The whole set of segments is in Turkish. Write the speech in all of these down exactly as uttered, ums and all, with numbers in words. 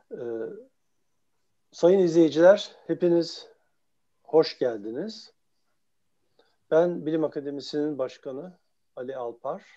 Ee, sayın izleyiciler, hepiniz hoş geldiniz. Ben Bilim Akademisi'nin başkanı Ali Alpar.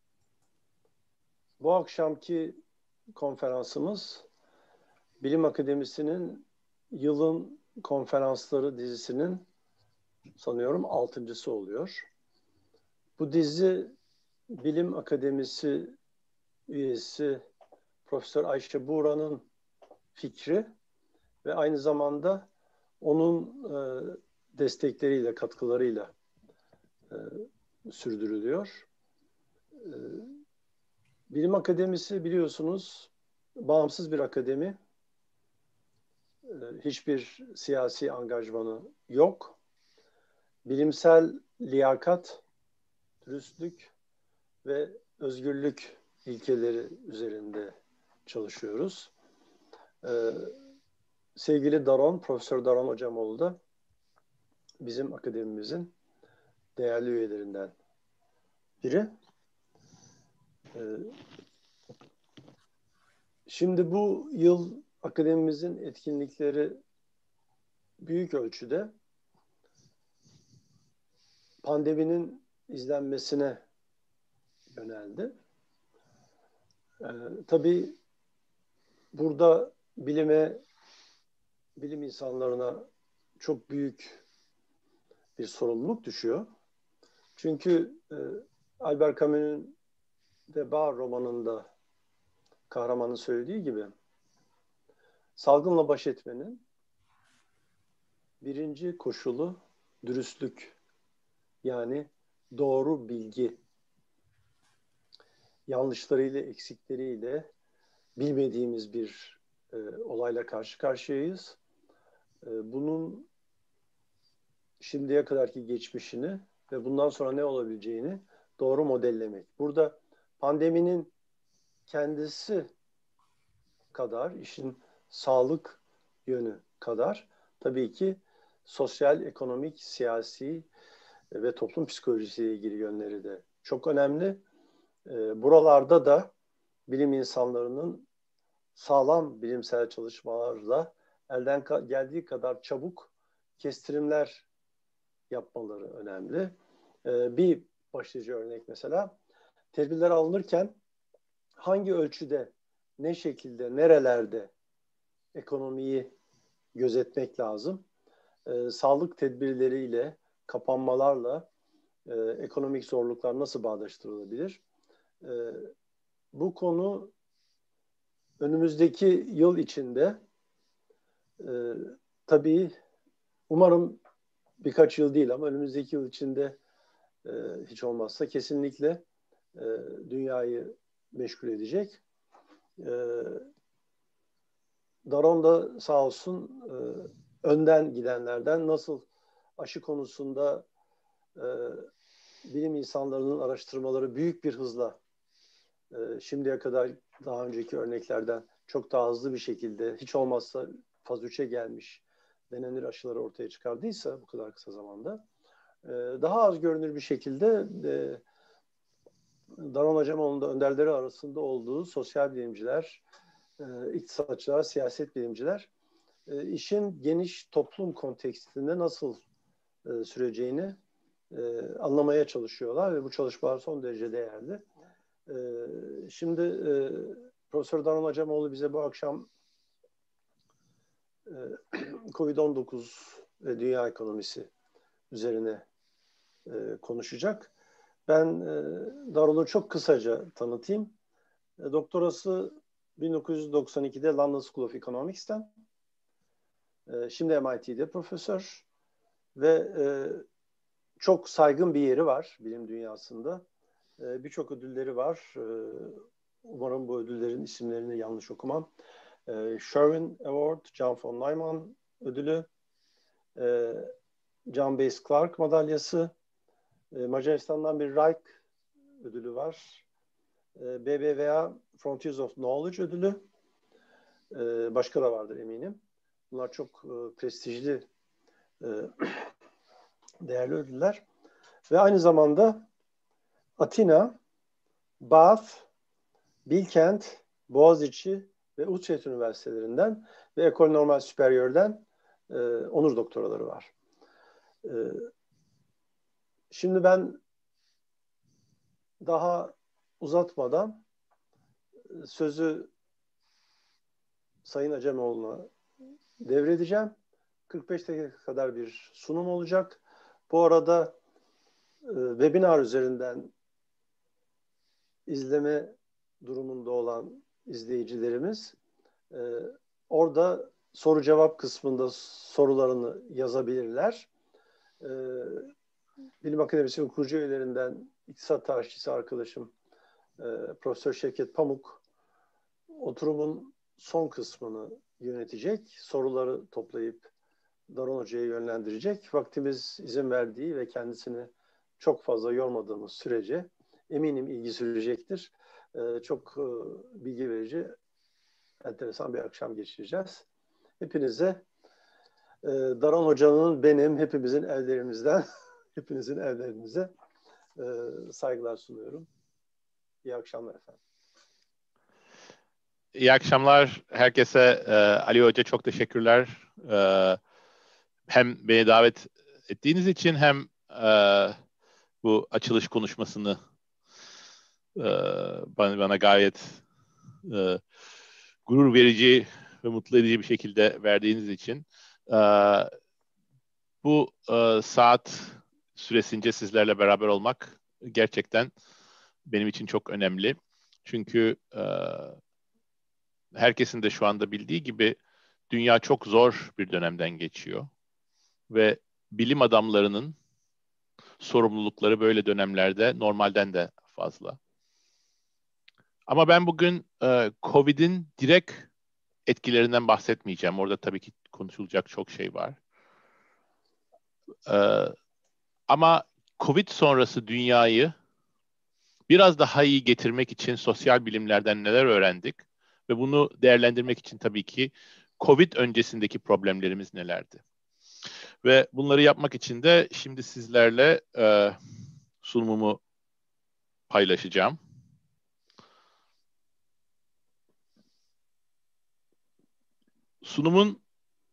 Bu akşamki konferansımız Bilim Akademisi'nin yılın konferansları dizisinin sanıyorum altıncısı oluyor. Bu dizi Bilim Akademisi üyesi Profesör Ayşe Buğra'nın fikri ve aynı zamanda onun e, destekleriyle, katkılarıyla e, sürdürülüyor. E, Bilim Akademisi biliyorsunuz bağımsız bir akademi. E, hiçbir siyasi angajmanı yok. Bilimsel liyakat, dürüstlük ve özgürlük ilkeleri üzerinde çalışıyoruz. E, sevgili Daron, Profesör Daron Hocamoğlu da bizim akademimizin değerli üyelerinden biri. Ee, şimdi bu yıl akademimizin etkinlikleri büyük ölçüde pandeminin izlenmesine yöneldi. Ee, tabii burada bilime, bilim insanlarına çok büyük bir sorumluluk düşüyor. Çünkü e, Albert Camus'un Veba romanında kahramanın söylediği gibi salgınla baş etmenin birinci koşulu dürüstlük, yani doğru bilgi. Yanlışlarıyla, eksikleriyle bilmediğimiz bir e, olayla karşı karşıyayız. E, bunun şimdiye kadarki geçmişini ve bundan sonra ne olabileceğini doğru modellemek. Burada pandeminin kendisi kadar, işin sağlık yönü kadar tabii ki sosyal, ekonomik, siyasi ve toplum psikolojisiyle ilgili yönleri de çok önemli. Buralarda da bilim insanlarının sağlam bilimsel çalışmalarla elden geldiği kadar çabuk kestirimler yapmaları önemli. Bir başlıca örnek mesela, tedbirler alınırken hangi ölçüde, ne şekilde, nerelerde ekonomiyi gözetmek lazım? E, sağlık tedbirleriyle, kapanmalarla e, ekonomik zorluklar nasıl bağdaştırılabilir? E, bu konu önümüzdeki yıl içinde e, tabii umarım birkaç yıl değil ama önümüzdeki yıl içinde e, hiç olmazsa kesinlikle e, dünyayı meşgul edecek. E, Daron da sağ olsun e, önden gidenlerden, nasıl aşı konusunda e, bilim insanlarının araştırmaları büyük bir hızla e, şimdiye kadar daha önceki örneklerden çok daha hızlı bir şekilde, hiç olmazsa faz üçe gelmiş denenir aşıları ortaya çıkardıysa bu kadar kısa zamanda, e, daha az görünür bir şekilde e, Daron Hocamoğlu'nun da önderleri arasında olduğu sosyal bilimciler, e, iktisatçılar, siyaset bilimciler e, işin geniş toplum kontekstinde nasıl e, süreceğini e, anlamaya çalışıyorlar ve bu çalışmalar son derece değerli. E, şimdi e, Profesör Daron Hocamoğlu bize bu akşam e, kovid on dokuz ve dünya ekonomisi üzerine e, konuşacak. Ben e, Daron'u çok kısaca tanıtayım. E, doktorası bin dokuz yüz doksan ikide London School of Economics'ten. E, şimdi M I T'de profesör ve e, çok saygın bir yeri var bilim dünyasında. E, Birçok ödülleri var. E, umarım bu ödüllerin isimlerini yanlış okumam. E, Sherwin Award, John von Neumann ödülü, e, John Bass Clark madalyası, e, Macaristan'dan bir Reich ödülü var. E, B B V A Frontiers of Knowledge ödülü. E, başka da vardır eminim. Bunlar çok e, prestijli, e, değerli ödüller. Ve aynı zamanda Atina, Bath, Bilkent, Boğaziçi ve Utrecht Üniversitelerinden ve École Normale Supérieur'den e, onur doktoraları var. E, şimdi ben daha uzatmadan sözü Sayın Acemoğlu'na devredeceğim. kırk beş dakika kadar bir sunum olacak. Bu arada e, webinar üzerinden izleme durumunda olan izleyicilerimiz e, orada soru cevap kısmında sorularını yazabilirler. E, Bilim Akademisi'nin kurucu üyelerinden İktisat Tarihçisi arkadaşım e, Profesör Şevket Pamuk oturumun son kısmını yönetecek. Soruları toplayıp Daron Hoca'ya yönlendirecek. Vaktimiz izin verdiği ve kendisini çok fazla yormadığımız sürece eminim ilgi sürecektir. Ee, çok e, bilgi verici, enteresan bir akşam geçireceğiz. Hepinize e, Daron Hoca'nın, benim, hepimizin ellerimizden, hepinizin ellerinize e, saygılar sunuyorum. İyi akşamlar efendim. İyi akşamlar herkese. Ee, Ali Hoca çok teşekkürler. Ee, hem beni davet ettiğiniz için hem e, bu açılış konuşmasını e, bana, bana gayet e, gurur verici ve mutlu edici bir şekilde verdiğiniz için. E, bu e, saat süresince sizlerle beraber olmak gerçekten benim için çok önemli. Çünkü e, herkesin de şu anda bildiği gibi dünya çok zor bir dönemden geçiyor. Ve bilim adamlarının sorumlulukları böyle dönemlerde normalden de fazla. Ama ben bugün e, Covid'in direkt etkilerinden bahsetmeyeceğim. Orada tabii ki konuşulacak çok şey var. E, ama Covid sonrası dünyayı biraz daha iyi getirmek için sosyal bilimlerden neler öğrendik ve bunu değerlendirmek için tabii ki Covid öncesindeki problemlerimiz nelerdi? Ve bunları yapmak için de şimdi sizlerle e, sunumumu paylaşacağım. Sunumun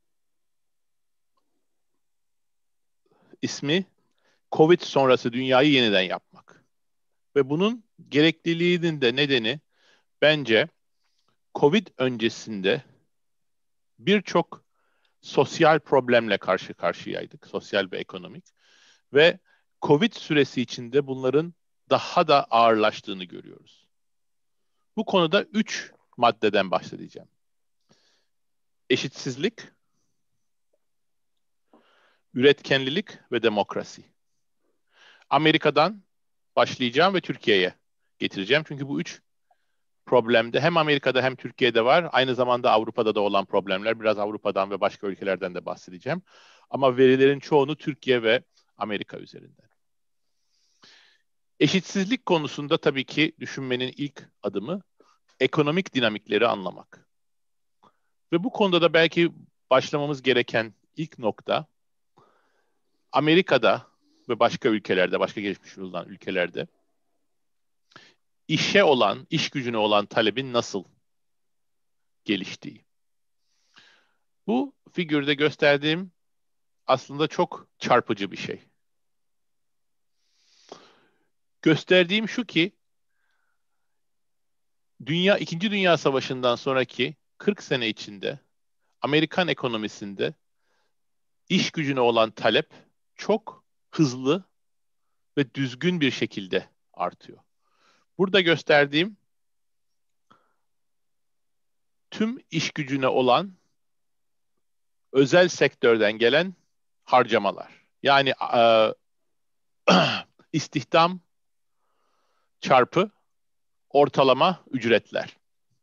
ismi Covid sonrası dünyayı yeniden yapmak. Ve bunun gerekliliğinin de nedeni bence Covid öncesinde birçok sosyal problemle karşı karşıyaydık. Sosyal ve ekonomik. Ve Covid süresi içinde bunların daha da ağırlaştığını görüyoruz. Bu konuda üç maddeden bahsedeceğim. Eşitsizlik, üretkenlilik ve demokrasi. Amerika'dan başlayacağım ve Türkiye'ye getireceğim. Çünkü bu üç problemde hem Amerika'da hem Türkiye'de var. Aynı zamanda Avrupa'da da olan problemler. Biraz Avrupa'dan ve başka ülkelerden de bahsedeceğim. Ama verilerin çoğunu Türkiye ve Amerika üzerinden. Eşitsizlik konusunda tabii ki düşünmenin ilk adımı ekonomik dinamikleri anlamak. Ve bu konuda da belki başlamamız gereken ilk nokta Amerika'da ve başka ülkelerde, başka gelişmiş olan ülkelerde işe olan, iş gücüne olan talebin nasıl geliştiği. Bu figürde gösterdiğim aslında çok çarpıcı bir şey. Gösterdiğim şu ki Dünya İkinci Dünya Savaşı'ndan sonraki kırk sene içinde Amerikan ekonomisinde iş gücüne olan talep çok hızlı ve düzgün bir şekilde artıyor. Burada gösterdiğim tüm iş gücüne olan özel sektörden gelen harcamalar. Yani e, istihdam çarpı ortalama ücretler.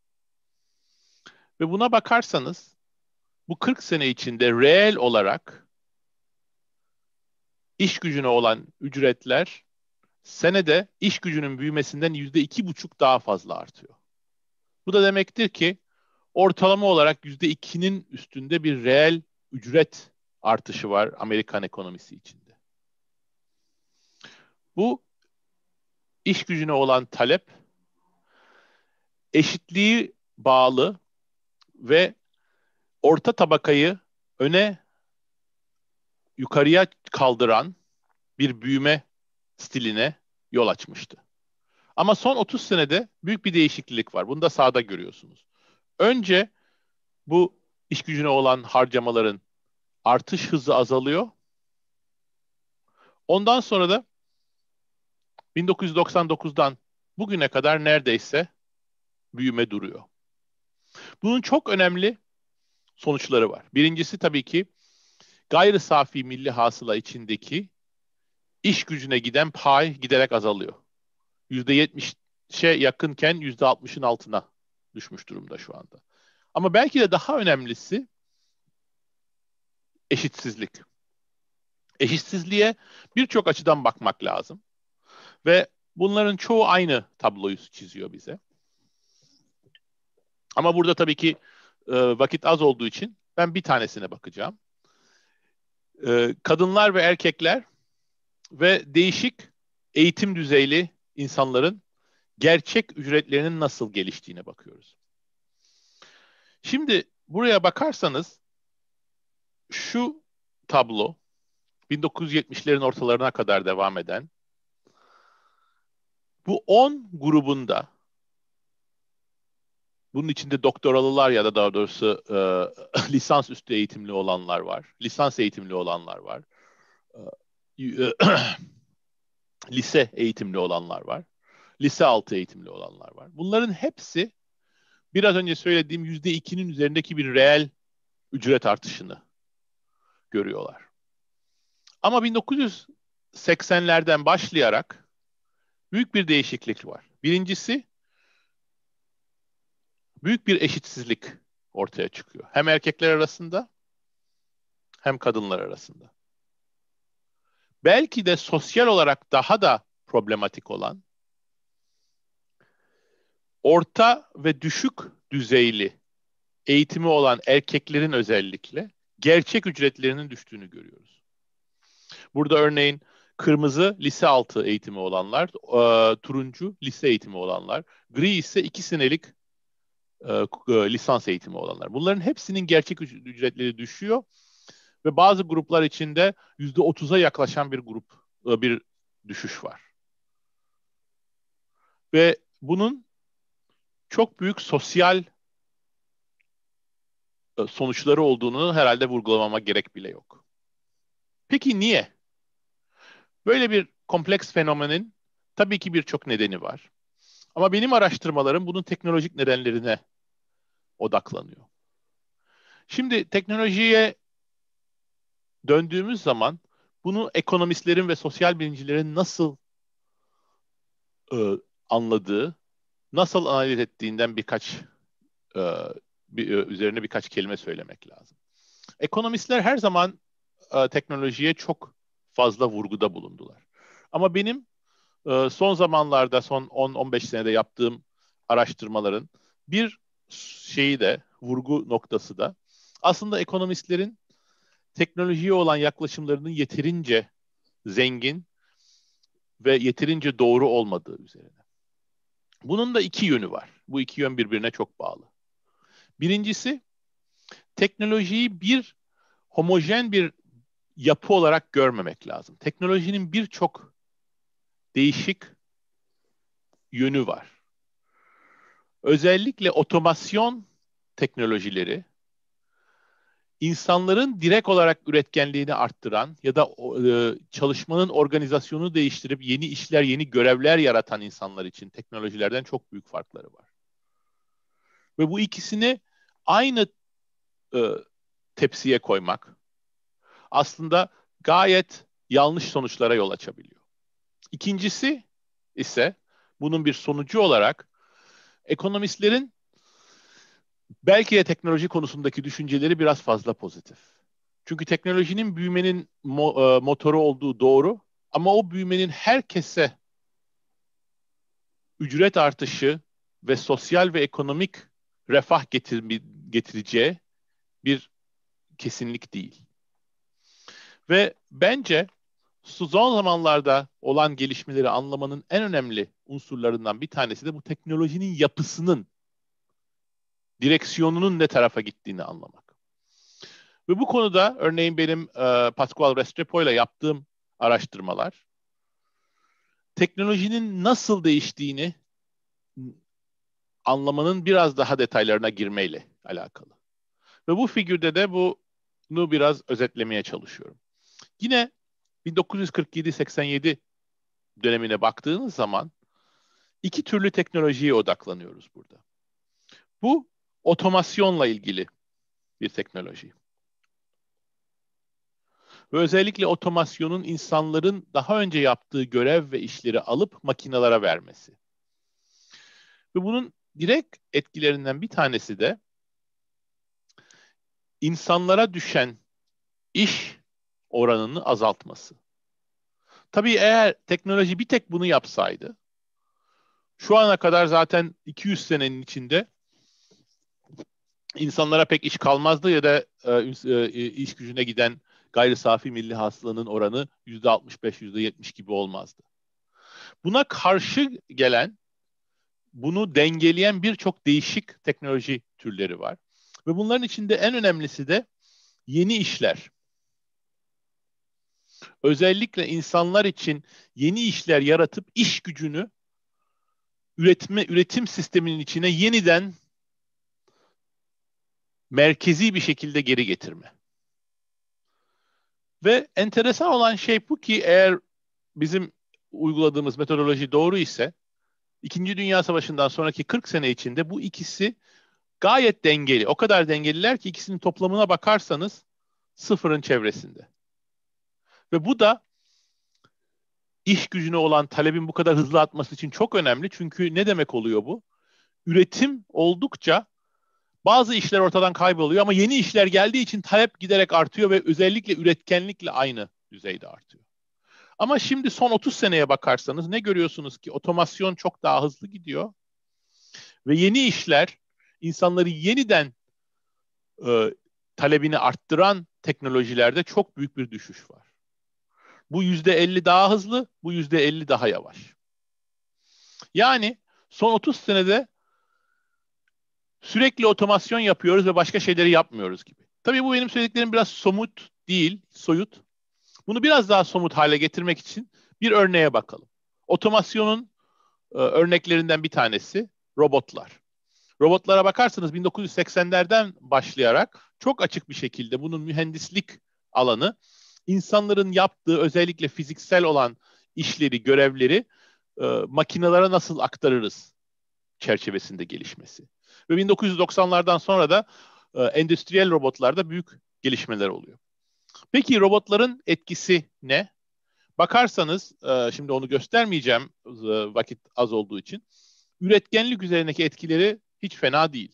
Ve buna bakarsanız bu kırk sene içinde reel olarak iş gücüne olan ücretler senede iş gücünün büyümesinden yüzde iki buçuk daha fazla artıyor. Bu da demektir ki ortalama olarak yüzde ikinin üstünde bir reel ücret artışı var Amerikan ekonomisi içinde. Bu iş gücüne olan talep eşitliği bağlı ve orta tabakayı öne yukarıya kaldıran bir büyüme stiline yol açmıştı. Ama son otuz senede büyük bir değişiklik var. Bunu da sağda görüyorsunuz. Önce bu iş gücüne olan harcamaların artış hızı azalıyor. Ondan sonra da bin dokuz yüz doksan dokuzdan bugüne kadar neredeyse büyüme duruyor. Bunun çok önemli sonuçları var. Birincisi tabii ki gayri safi milli hasıla içindeki iş gücüne giden pay giderek azalıyor. yüzde yetmişe yakınken yüzde altmışın altına düşmüş durumda şu anda. Ama belki de daha önemlisi eşitsizlik. Eşitsizliğe birçok açıdan bakmak lazım. Ve bunların çoğu aynı tabloyu çiziyor bize. Ama burada tabii ki e, vakit az olduğu için ben bir tanesine bakacağım. E, kadınlar ve erkekler ve değişik eğitim düzeyli insanların gerçek ücretlerinin nasıl geliştiğine bakıyoruz. Şimdi buraya bakarsanız şu tablo bin dokuz yüz yetmişlerin ortalarına kadar devam eden bu on grubunda, bunun içinde doktoralılar ya da daha doğrusu e, lisans üstü eğitimli olanlar var. Lisans eğitimli olanlar var. E, lise eğitimli olanlar var. Lise altı eğitimli olanlar var. Bunların hepsi biraz önce söylediğim yüzde ikinin üzerindeki bir reel ücret artışını görüyorlar. Ama bin dokuz yüz seksenlerden başlayarak büyük bir değişiklik var. Birincisi, büyük bir eşitsizlik ortaya çıkıyor. Hem erkekler arasında hem kadınlar arasında. Belki de sosyal olarak daha da problematik olan orta ve düşük düzeyli eğitimi olan erkeklerin özellikle gerçek ücretlerinin düştüğünü görüyoruz. Burada örneğin kırmızı lise altı eğitimi olanlar, e, turuncu lise eğitimi olanlar, gri ise iki senelik e, e, lisans eğitimi olanlar. Bunların hepsinin gerçek ücretleri düşüyor ve bazı gruplar içinde yüzde otuza yaklaşan bir grup, e, bir düşüş var. Ve bunun çok büyük sosyal e, sonuçları olduğunu herhalde vurgulamama gerek bile yok. Peki niye? Böyle bir kompleks fenomenin tabii ki birçok nedeni var. Ama benim araştırmalarım bunun teknolojik nedenlerine odaklanıyor. Şimdi teknolojiye döndüğümüz zaman bunu ekonomistlerin ve sosyal bilimcilerin nasıl e, anladığı, nasıl analiz ettiğinden birkaç e, bir, e, üzerine birkaç kelime söylemek lazım. Ekonomistler her zaman e, teknolojiye çok fazla vurguda bulundular. Ama benim e, son zamanlarda, son on on beş senede yaptığım araştırmaların bir şeyi de, vurgu noktası da aslında ekonomistlerin teknolojiye olan yaklaşımlarının yeterince zengin ve yeterince doğru olmadığı üzerine. Bunun da iki yönü var. Bu iki yön birbirine çok bağlı. Birincisi, teknolojiyi bir homojen bir yapı olarak görmemek lazım. Teknolojinin birçok değişik yönü var. Özellikle otomasyon teknolojileri insanların direkt olarak üretkenliğini arttıran ya da e, çalışmanın organizasyonunu değiştirip yeni işler, yeni görevler yaratan insanlar için teknolojilerden çok büyük farkları var. Ve bu ikisini aynı e, tepsiye koymak aslında gayet yanlış sonuçlara yol açabiliyor. İkincisi ise bunun bir sonucu olarak ekonomistlerin belki de teknoloji konusundaki düşünceleri biraz fazla pozitif. Çünkü teknolojinin büyümenin mo- e, motoru olduğu doğru ama o büyümenin herkese ücret artışı ve sosyal ve ekonomik refah getir- getireceği bir kesinlik değil. Ve bence son zamanlarda olan gelişmeleri anlamanın en önemli unsurlarından bir tanesi de bu teknolojinin yapısının direksiyonunun ne tarafa gittiğini anlamak. Ve bu konuda örneğin benim e, Pascual Restrepo ile yaptığım araştırmalar teknolojinin nasıl değiştiğini anlamanın biraz daha detaylarına girmeyle alakalı. Ve bu figürde de bunu biraz özetlemeye çalışıyorum. Yine bin dokuz yüz kırk yedi seksen yedi dönemine baktığınız zaman iki türlü teknolojiye odaklanıyoruz burada. Bu otomasyonla ilgili bir teknoloji. Ve özellikle otomasyonun insanların daha önce yaptığı görev ve işleri alıp makinelere vermesi. Ve bunun direkt etkilerinden bir tanesi de insanlara düşen iş oranını azaltması. Tabii eğer teknoloji bir tek bunu yapsaydı, şu ana kadar zaten iki yüz senenin içinde insanlara pek iş kalmazdı ya da e, e, iş gücüne giden gayri safi milli hasılanın oranı yüzde altmış beş, yüzde yetmiş gibi olmazdı. Buna karşı gelen, bunu dengeleyen birçok değişik teknoloji türleri var. Ve bunların içinde en önemlisi de yeni işler. Özellikle insanlar için yeni işler yaratıp iş gücünü üretme, üretim sisteminin içine yeniden merkezi bir şekilde geri getirme. Ve enteresan olan şey bu ki eğer bizim uyguladığımız metodoloji doğru ise İkinci Dünya Savaşı'ndan sonraki kırk sene içinde bu ikisi gayet dengeli. O kadar dengeliler ki ikisinin toplamına bakarsanız sıfırın çevresinde. Ve bu da iş gücüne olan talebin bu kadar hızlı artması için çok önemli. Çünkü ne demek oluyor bu? Üretim oldukça bazı işler ortadan kayboluyor ama yeni işler geldiği için talep giderek artıyor ve özellikle üretkenlikle aynı düzeyde artıyor. Ama şimdi son otuz seneye bakarsanız ne görüyorsunuz ki otomasyon çok daha hızlı gidiyor ve yeni işler insanları yeniden e, talebini arttıran teknolojilerde çok büyük bir düşüş var. Bu yüzde elli daha hızlı, bu yüzde elli daha yavaş. Yani son otuz senede sürekli otomasyon yapıyoruz ve başka şeyleri yapmıyoruz gibi. Tabii bu benim söylediklerim biraz somut değil, soyut. Bunu biraz daha somut hale getirmek için bir örneğe bakalım. Otomasyonun e, örneklerinden bir tanesi robotlar. Robotlara bakarsanız bin dokuz yüz seksenlerden başlayarak çok açık bir şekilde bunun mühendislik alanı insanların yaptığı özellikle fiziksel olan işleri, görevleri e, makinelere nasıl aktarırız çerçevesinde gelişmesi. Ve bin dokuz yüz doksanlardan sonra da e, endüstriyel robotlarda büyük gelişmeler oluyor. Peki robotların etkisi ne? Bakarsanız, e, şimdi onu göstermeyeceğim e, vakit az olduğu için, üretkenlik üzerindeki etkileri hiç fena değil.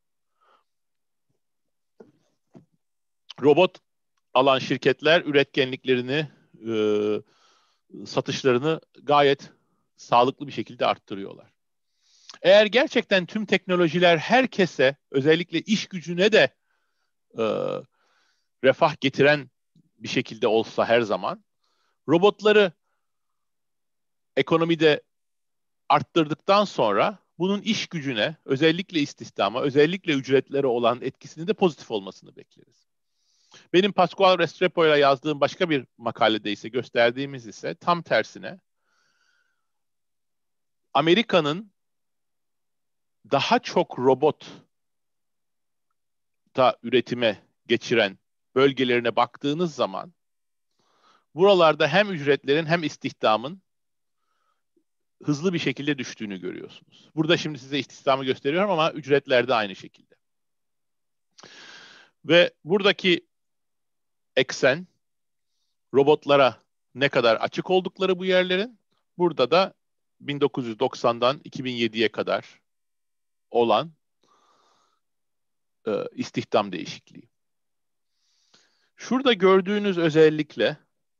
Robot alan şirketler üretkenliklerini, e, satışlarını gayet sağlıklı bir şekilde arttırıyorlar. Eğer gerçekten tüm teknolojiler herkese, özellikle iş gücüne de e, refah getiren bir şekilde olsa her zaman, robotları ekonomide arttırdıktan sonra bunun iş gücüne, özellikle istihdama, özellikle ücretlere olan etkisinin de pozitif olmasını bekleriz. Benim Pascual Restrepo ile yazdığım başka bir makalede ise gösterdiğimiz ise tam tersine Amerika'nın daha çok robot da üretime geçiren bölgelerine baktığınız zaman buralarda hem ücretlerin hem istihdamın hızlı bir şekilde düştüğünü görüyorsunuz. Burada şimdi size istihdamı gösteriyorum ama ücretler de aynı şekilde. Ve buradaki eksen robotlara ne kadar açık oldukları bu yerlerin, burada da bin dokuz yüz doksandan iki bin yediye kadar olan e, istihdam değişikliği. Şurada gördüğünüz özellikle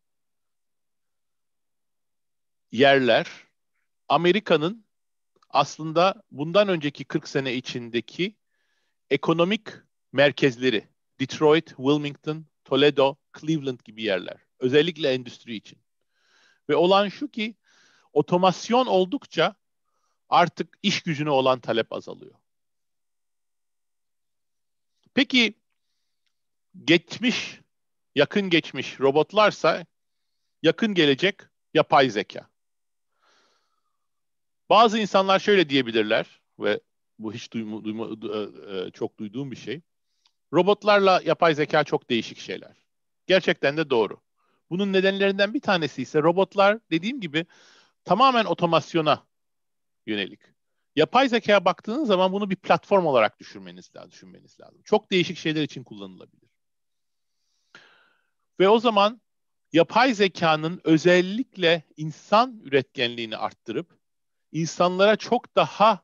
yerler Amerika'nın aslında bundan önceki kırk sene içindeki ekonomik merkezleri. Detroit, Wilmington, Toledo, Cleveland gibi yerler. Özellikle endüstri için. Ve olan şu ki otomasyon oldukça artık iş gücüne olan talep azalıyor. Peki geçmiş, yakın geçmiş robotlarsa yakın gelecek yapay zeka. Bazı insanlar şöyle diyebilirler ve bu hiç duyma, duyma, çok duyduğum bir şey. Robotlarla yapay zeka çok değişik şeyler. Gerçekten de doğru. Bunun nedenlerinden bir tanesi ise robotlar dediğim gibi tamamen otomasyona yönelik. Yapay zekaya baktığınız zaman bunu bir platform olarak düşünmeniz lazım, düşünmeniz lazım. Çok değişik şeyler için kullanılabilir. Ve o zaman yapay zekanın özellikle insan üretkenliğini arttırıp insanlara çok daha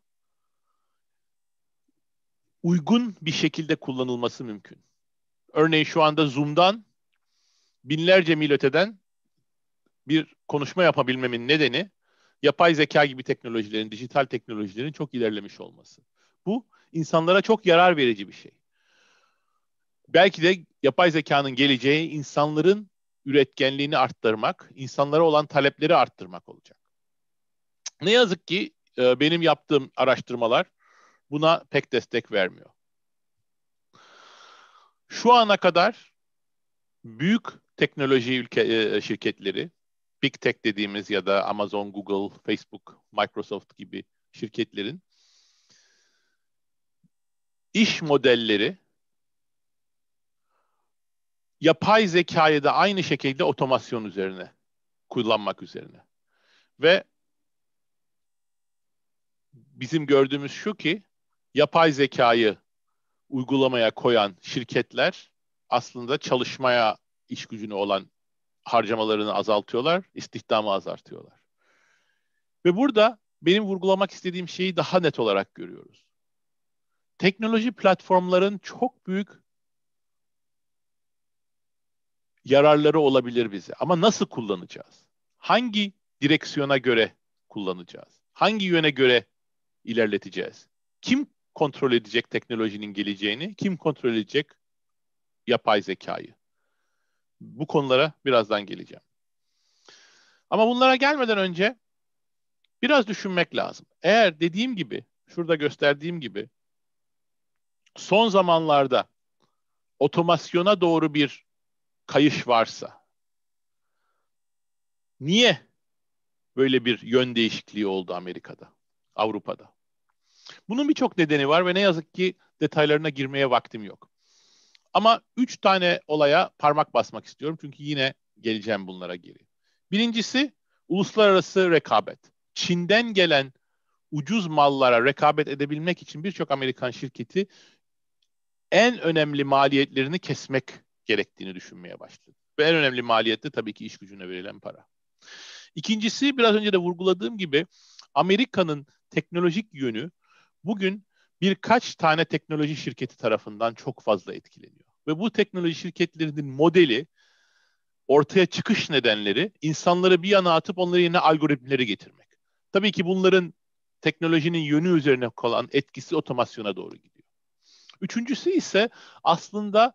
uygun bir şekilde kullanılması mümkün. Örneğin şu anda Zoom'dan binlerce mil öteden bir konuşma yapabilmemin nedeni yapay zeka gibi teknolojilerin, dijital teknolojilerin çok ilerlemiş olması. Bu insanlara çok yarar verici bir şey. Belki de yapay zekanın geleceği insanların üretkenliğini arttırmak, insanlara olan talepleri arttırmak olacak. Ne yazık ki e, benim yaptığım araştırmalar buna pek destek vermiyor. Şu ana kadar büyük teknoloji ülke e, şirketleri, Big Tech dediğimiz ya da Amazon, Google, Facebook, Microsoft gibi şirketlerin iş modelleri yapay zekayı da aynı şekilde otomasyon üzerine kullanmak üzerine. Ve bizim gördüğümüz şu ki yapay zekayı uygulamaya koyan şirketler aslında çalışmaya iş gücüne olan harcamalarını azaltıyorlar, istihdamı azaltıyorlar. Ve burada benim vurgulamak istediğim şeyi daha net olarak görüyoruz. Teknoloji platformların çok büyük yararları olabilir bize. Ama nasıl kullanacağız? Hangi direksiyona göre kullanacağız? Hangi yöne göre ilerleteceğiz? Kim kontrol edecek teknolojinin geleceğini? Kim kontrol edecek yapay zekayı? Bu konulara birazdan geleceğim. Ama bunlara gelmeden önce biraz düşünmek lazım. Eğer dediğim gibi, şurada gösterdiğim gibi son zamanlarda otomasyona doğru bir kayış varsa, niye böyle bir yön değişikliği oldu Amerika'da, Avrupa'da? Bunun birçok nedeni var ve ne yazık ki detaylarına girmeye vaktim yok. Ama üç tane olaya parmak basmak istiyorum çünkü yine geleceğim bunlara geri. Birincisi uluslararası rekabet. Çin'den gelen ucuz mallara rekabet edebilmek için birçok Amerikan şirketi en önemli maliyetlerini kesmek gerektiğini düşünmeye başladı. Ve en önemli maliyet de tabii ki iş gücüne verilen para. İkincisi biraz önce de vurguladığım gibi Amerika'nın teknolojik yönü bugün birkaç tane teknoloji şirketi tarafından çok fazla etkileniyor. Ve bu teknoloji şirketlerinin modeli, ortaya çıkış nedenleri insanları bir yana atıp onları yerine algoritmleri getirmek. Tabii ki bunların teknolojinin yönü üzerine kalan etkisi otomasyona doğru gidiyor. Üçüncüsü ise aslında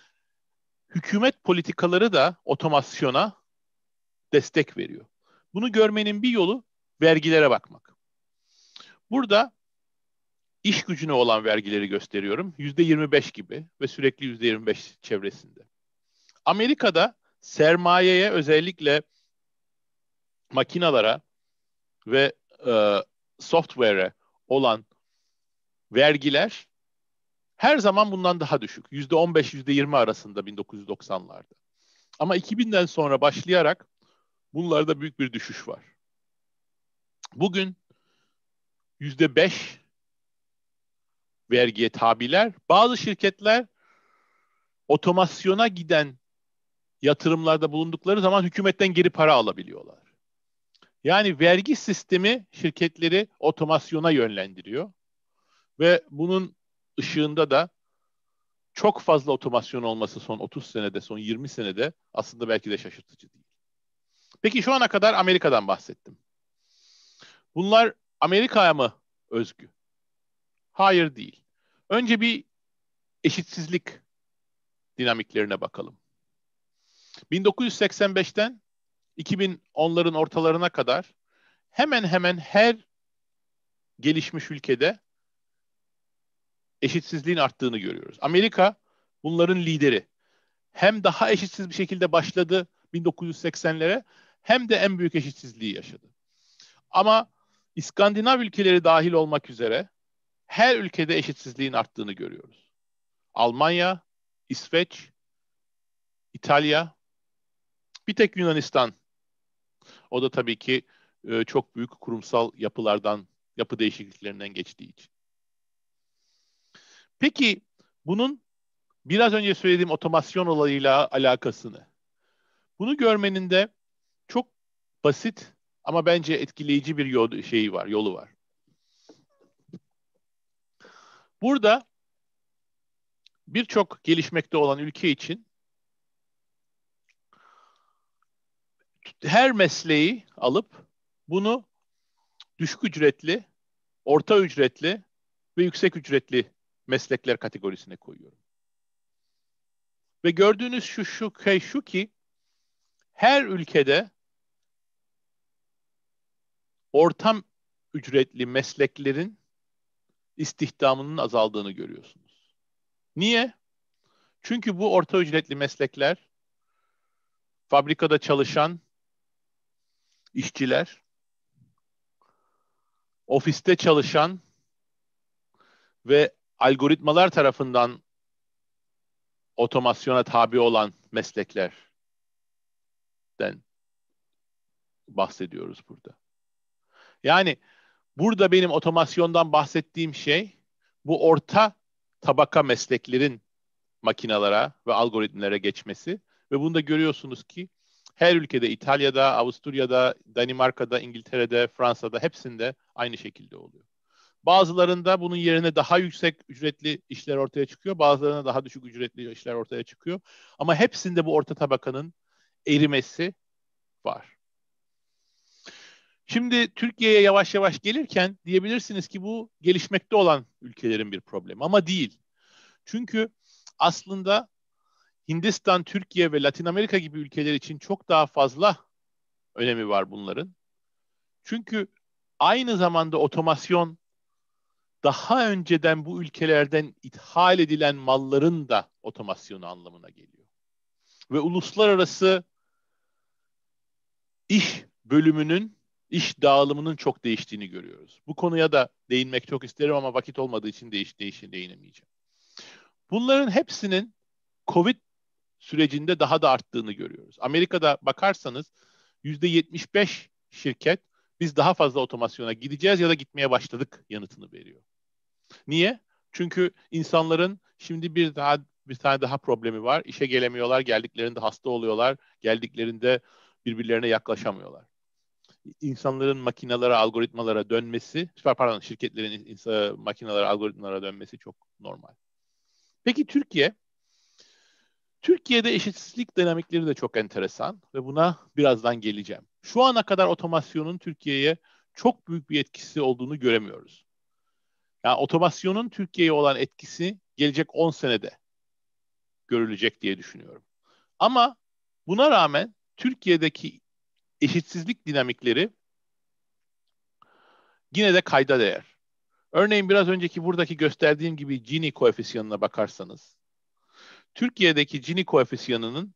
hükümet politikaları da otomasyona destek veriyor. Bunu görmenin bir yolu vergilere bakmak. Burada iş gücüne olan vergileri gösteriyorum. yüzde yirmi beş gibi ve sürekli yüzde yirmi beş çevresinde. Amerika'da sermayeye özellikle makinalara ve e, software'e olan vergiler her zaman bundan daha düşük. yüzde on beş yüzde yirmi arasında bin dokuz yüz doksanlarda. Ama iki binden sonra başlayarak bunlarda büyük bir düşüş var. Bugün yüzde beş vergiye tabiler. Bazı şirketler otomasyona giden yatırımlarda bulundukları zaman hükümetten geri para alabiliyorlar. Yani vergi sistemi şirketleri otomasyona yönlendiriyor ve bunun ışığında da çok fazla otomasyon olması son otuz senede, son yirmi senede aslında belki de şaşırtıcı değil. Peki şu ana kadar Amerika'dan bahsettim. Bunlar Amerika'ya mı özgü? Hayır değil. Önce bir eşitsizlik dinamiklerine bakalım. bin dokuz yüz seksen beşten iki bin onların ortalarına kadar hemen hemen her gelişmiş ülkede eşitsizliğin arttığını görüyoruz. Amerika bunların lideri. Hem daha eşitsiz bir şekilde başladı bin dokuz yüz seksenlere hem de en büyük eşitsizliği yaşadı. Ama İskandinav ülkeleri dahil olmak üzere her ülkede eşitsizliğin arttığını görüyoruz. Almanya, İsveç, İtalya, bir tek Yunanistan. O da tabii ki e, çok büyük kurumsal yapılardan, yapı değişikliklerinden geçtiği için. Peki bunun biraz önce söylediğim otomasyon olayıyla alakasını. Bunu görmenin de çok basit ama bence etkileyici bir yol, şeyi var, yolu var. Burada birçok gelişmekte olan ülke için her mesleği alıp bunu düşük ücretli, orta ücretli ve yüksek ücretli meslekler kategorisine koyuyorum. Ve gördüğünüz şu şu şey şu ki her ülkede ortam ücretli mesleklerin istihdamının azaldığını görüyorsunuz. Niye? Çünkü bu orta ücretli meslekler fabrikada çalışan işçiler, ofiste çalışan ve algoritmalar tarafından otomasyona tabi olan mesleklerden bahsediyoruz burada. Yani burada benim otomasyondan bahsettiğim şey bu orta tabaka mesleklerin makinalara ve algoritmlere geçmesi ve bunu da görüyorsunuz ki her ülkede İtalya'da, Avusturya'da, Danimarka'da, İngiltere'de, Fransa'da hepsinde aynı şekilde oluyor. Bazılarında bunun yerine daha yüksek ücretli işler ortaya çıkıyor. Bazılarında daha düşük ücretli işler ortaya çıkıyor. Ama hepsinde bu orta tabakanın erimesi var. Şimdi Türkiye'ye yavaş yavaş gelirken diyebilirsiniz ki bu gelişmekte olan ülkelerin bir problemi ama değil. Çünkü aslında Hindistan, Türkiye ve Latin Amerika gibi ülkeler için çok daha fazla önemi var bunların. Çünkü aynı zamanda otomasyon daha önceden bu ülkelerden ithal edilen malların da otomasyonu anlamına geliyor. Ve uluslararası iş bölümünün, iş dağılımının çok değiştiğini görüyoruz. Bu konuya da değinmek çok isterim ama vakit olmadığı için değiş değiş değinemeyeceğim. Bunların hepsinin Covid sürecinde daha da arttığını görüyoruz. Amerika'da bakarsanız yüzde yetmiş beş şirket biz daha fazla otomasyona gideceğiz ya da gitmeye başladık yanıtını veriyor. Niye? Çünkü insanların şimdi bir daha bir tane daha problemi var. İşe gelemiyorlar, geldiklerinde hasta oluyorlar, geldiklerinde birbirlerine yaklaşamıyorlar. İnsanların makinalara, algoritmalara dönmesi, pardon şirketlerin insan, makinalara, algoritmalara dönmesi çok normal. Peki Türkiye? Türkiye'de eşitsizlik dinamikleri de çok enteresan ve buna birazdan geleceğim. Şu ana kadar otomasyonun Türkiye'ye çok büyük bir etkisi olduğunu göremiyoruz. Yani otomasyonun Türkiye'ye olan etkisi gelecek on senede görülecek diye düşünüyorum. Ama buna rağmen Türkiye'deki eşitsizlik dinamikleri yine de kayda değer. Örneğin biraz önceki buradaki gösterdiğim gibi Gini koefisyanına bakarsanız, Türkiye'deki Gini koefisyanının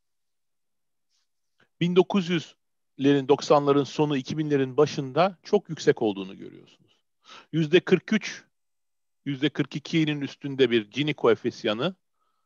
bin dokuz yüzlerin doksanların sonu iki binlerin başında çok yüksek olduğunu görüyorsunuz. yüzde kırk üç, yüzde kırk ikinin üstünde bir Gini koefisyanı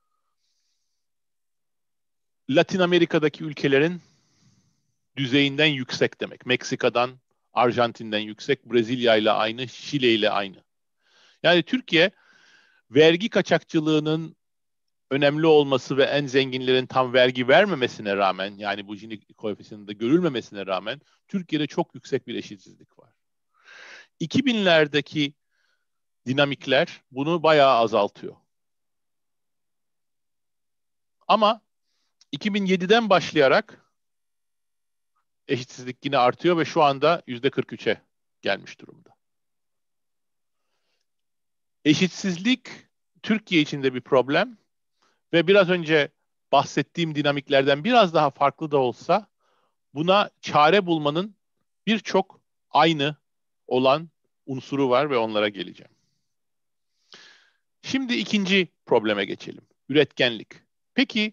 Latin Amerika'daki ülkelerin düzeyinden yüksek demek. Meksika'dan, Arjantin'den yüksek, Brezilya ile aynı, Şile ile aynı. Yani Türkiye vergi kaçakçılığının önemli olması ve en zenginlerin tam vergi vermemesine rağmen, yani bu Gini koefisyanında görülmemesine rağmen Türkiye'de çok yüksek bir eşitsizlik var. iki binlerdeki dinamikler bunu bayağı azaltıyor. Ama iki bin yediden başlayarak eşitsizlik yine artıyor ve şu anda yüzde kırk üçe gelmiş durumda. Eşitsizlik Türkiye için de bir problem ve biraz önce bahsettiğim dinamiklerden biraz daha farklı da olsa buna çare bulmanın birçok aynı olan unsuru var ve onlara geleceğim. Şimdi ikinci probleme geçelim. Üretkenlik. Peki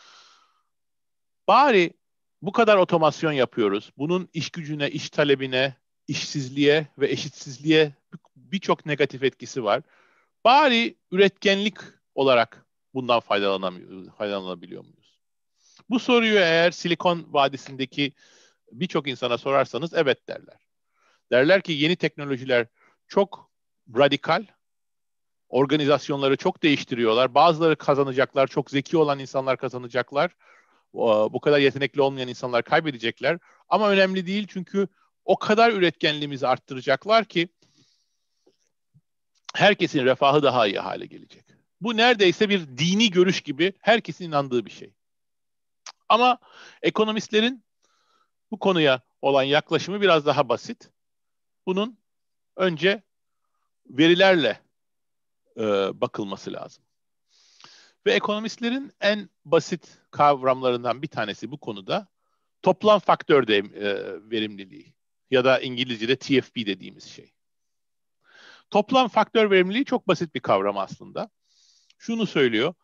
bari bu kadar otomasyon yapıyoruz. Bunun iş gücüne, iş talebine, işsizliğe ve eşitsizliğe birçok negatif etkisi var. Bari üretkenlik olarak bundan faydalanamıyoruz, faydalanabiliyor muyuz? Bu soruyu eğer Silikon Vadisi'ndeki birçok insana sorarsanız evet derler. Derler ki yeni teknolojiler çok radikal, organizasyonları çok değiştiriyorlar. Bazıları kazanacaklar, çok zeki olan insanlar kazanacaklar. Bu kadar yetenekli olmayan insanlar kaybedecekler. Ama önemli değil çünkü o kadar üretkenliğimizi arttıracaklar ki herkesin refahı daha iyi hale gelecek. Bu neredeyse bir dini görüş gibi herkesin inandığı bir şey. Ama ekonomistlerin bu konuya olan yaklaşımı biraz daha basit. Bunun önce verilerle e, bakılması lazım. Ve ekonomistlerin en basit kavramlarından bir tanesi bu konuda toplam faktör de, e, verimliliği ya da İngilizce'de T F B dediğimiz şey. Toplam faktör verimliliği çok basit bir kavram aslında. Şunu söylüyor.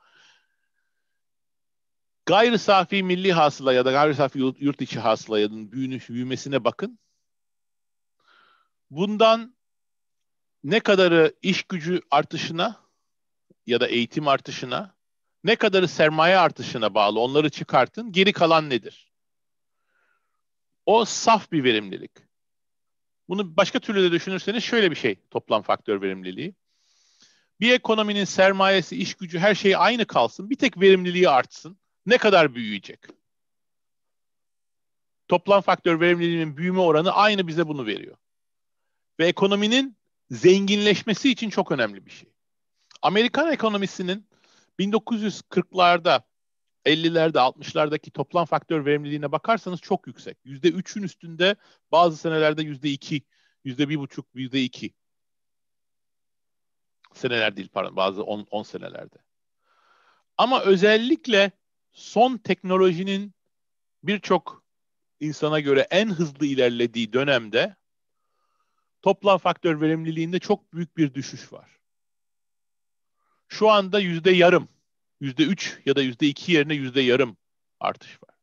Gayri safi milli hasıla ya da gayri safi yurt içi hasılanın büyümesine bakın. Bundan ne kadarı iş gücü artışına ya da eğitim artışına, ne kadarı sermaye artışına bağlı onları çıkartın. Geri kalan nedir? O saf bir verimlilik. Bunu başka türlü de düşünürseniz şöyle bir şey toplam faktör verimliliği. Bir ekonominin sermayesi, iş gücü her şey aynı kalsın. Bir tek verimliliği artsın. Ne kadar büyüyecek? Toplam faktör verimliliğinin büyüme oranı aynı bize bunu veriyor. Ve ekonominin zenginleşmesi için çok önemli bir şey. Amerikan ekonomisinin bin dokuz yüz kırklarda, ellilerde, altmışlardaki toplam faktör verimliliğine bakarsanız çok yüksek. yüzde üçün üstünde, bazı senelerde yüzde iki, yüzde bir buçuk, yüzde iki. Seneler değil pardon, bazı on senelerde. Ama özellikle son teknolojinin birçok insana göre en hızlı ilerlediği dönemde toplam faktör verimliliğinde çok büyük bir düşüş var. Şu anda yüzde yarım, yüzde üç ya da yüzde iki yerine yüzde yarım artış var.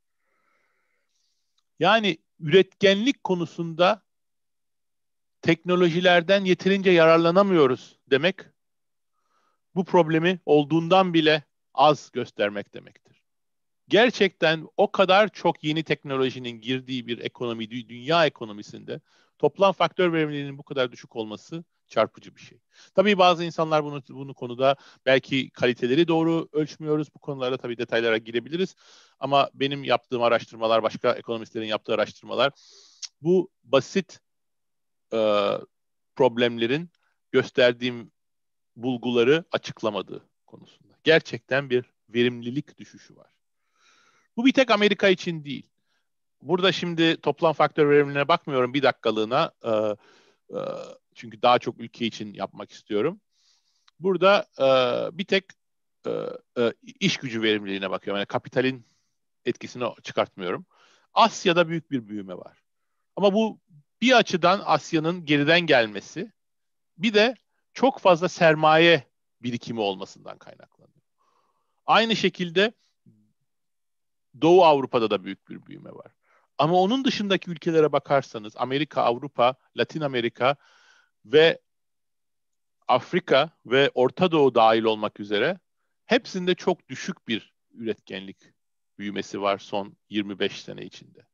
Yani üretkenlik konusunda teknolojilerden yeterince yararlanamıyoruz demek, bu problemi olduğundan bile az göstermek demektir. Gerçekten o kadar çok yeni teknolojinin girdiği bir ekonomi, dünya ekonomisinde toplam faktör verimliliğinin bu kadar düşük olması çarpıcı bir şey. Tabii bazı insanlar bunu bunu konuda belki kaliteleri doğru ölçmüyoruz. Bu konulara tabii detaylara girebiliriz. Ama benim yaptığım araştırmalar, başka ekonomistlerin yaptığı araştırmalar bu basit e, problemlerin gösterdiğim bulguları açıklamadığı konusunda. Gerçekten bir verimlilik düşüşü var. Bu bir tek Amerika için değil. Burada şimdi toplam faktör verimliliğine bakmıyorum bir dakikalığına. E, e, çünkü daha çok ülke için yapmak istiyorum. Burada e, bir tek e, e, iş gücü verimliliğine bakıyorum. Yani kapitalin etkisini çıkartmıyorum. Asya'da büyük bir büyüme var. Ama bu bir açıdan Asya'nın geriden gelmesi, bir de çok fazla sermaye birikimi olmasından kaynaklanıyor. Aynı şekilde Doğu Avrupa'da da büyük bir büyüme var. Ama onun dışındaki ülkelere bakarsanız Amerika, Avrupa, Latin Amerika ve Afrika ve Orta Doğu dahil olmak üzere hepsinde çok düşük bir üretkenlik büyümesi var son yirmi beş sene içinde.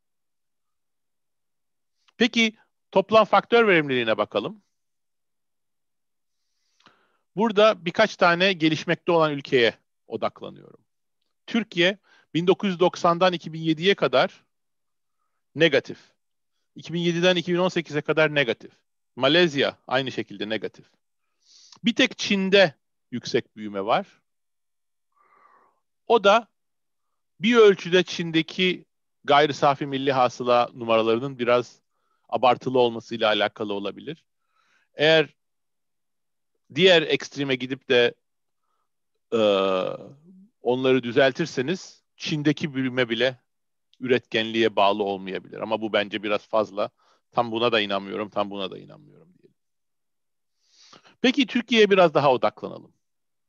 Peki toplam faktör verimliliğine bakalım. Burada birkaç tane gelişmekte olan ülkeye odaklanıyorum. Türkiye bin dokuz yüz doksandan iki bin yediye kadar negatif. iki bin yediden iki bin on sekize kadar negatif. Malezya aynı şekilde negatif. Bir tek Çin'de yüksek büyüme var. O da bir ölçüde Çin'deki gayri safi milli hasıla numaralarının biraz abartılı olmasıyla alakalı olabilir. Eğer diğer ekstreme gidip de e, onları düzeltirseniz Çin'deki büyüme bile üretkenliğe bağlı olmayabilir. Ama bu bence biraz fazla. Tam buna da inanmıyorum, tam buna da inanmıyorum diyelim. Peki Türkiye'ye biraz daha odaklanalım.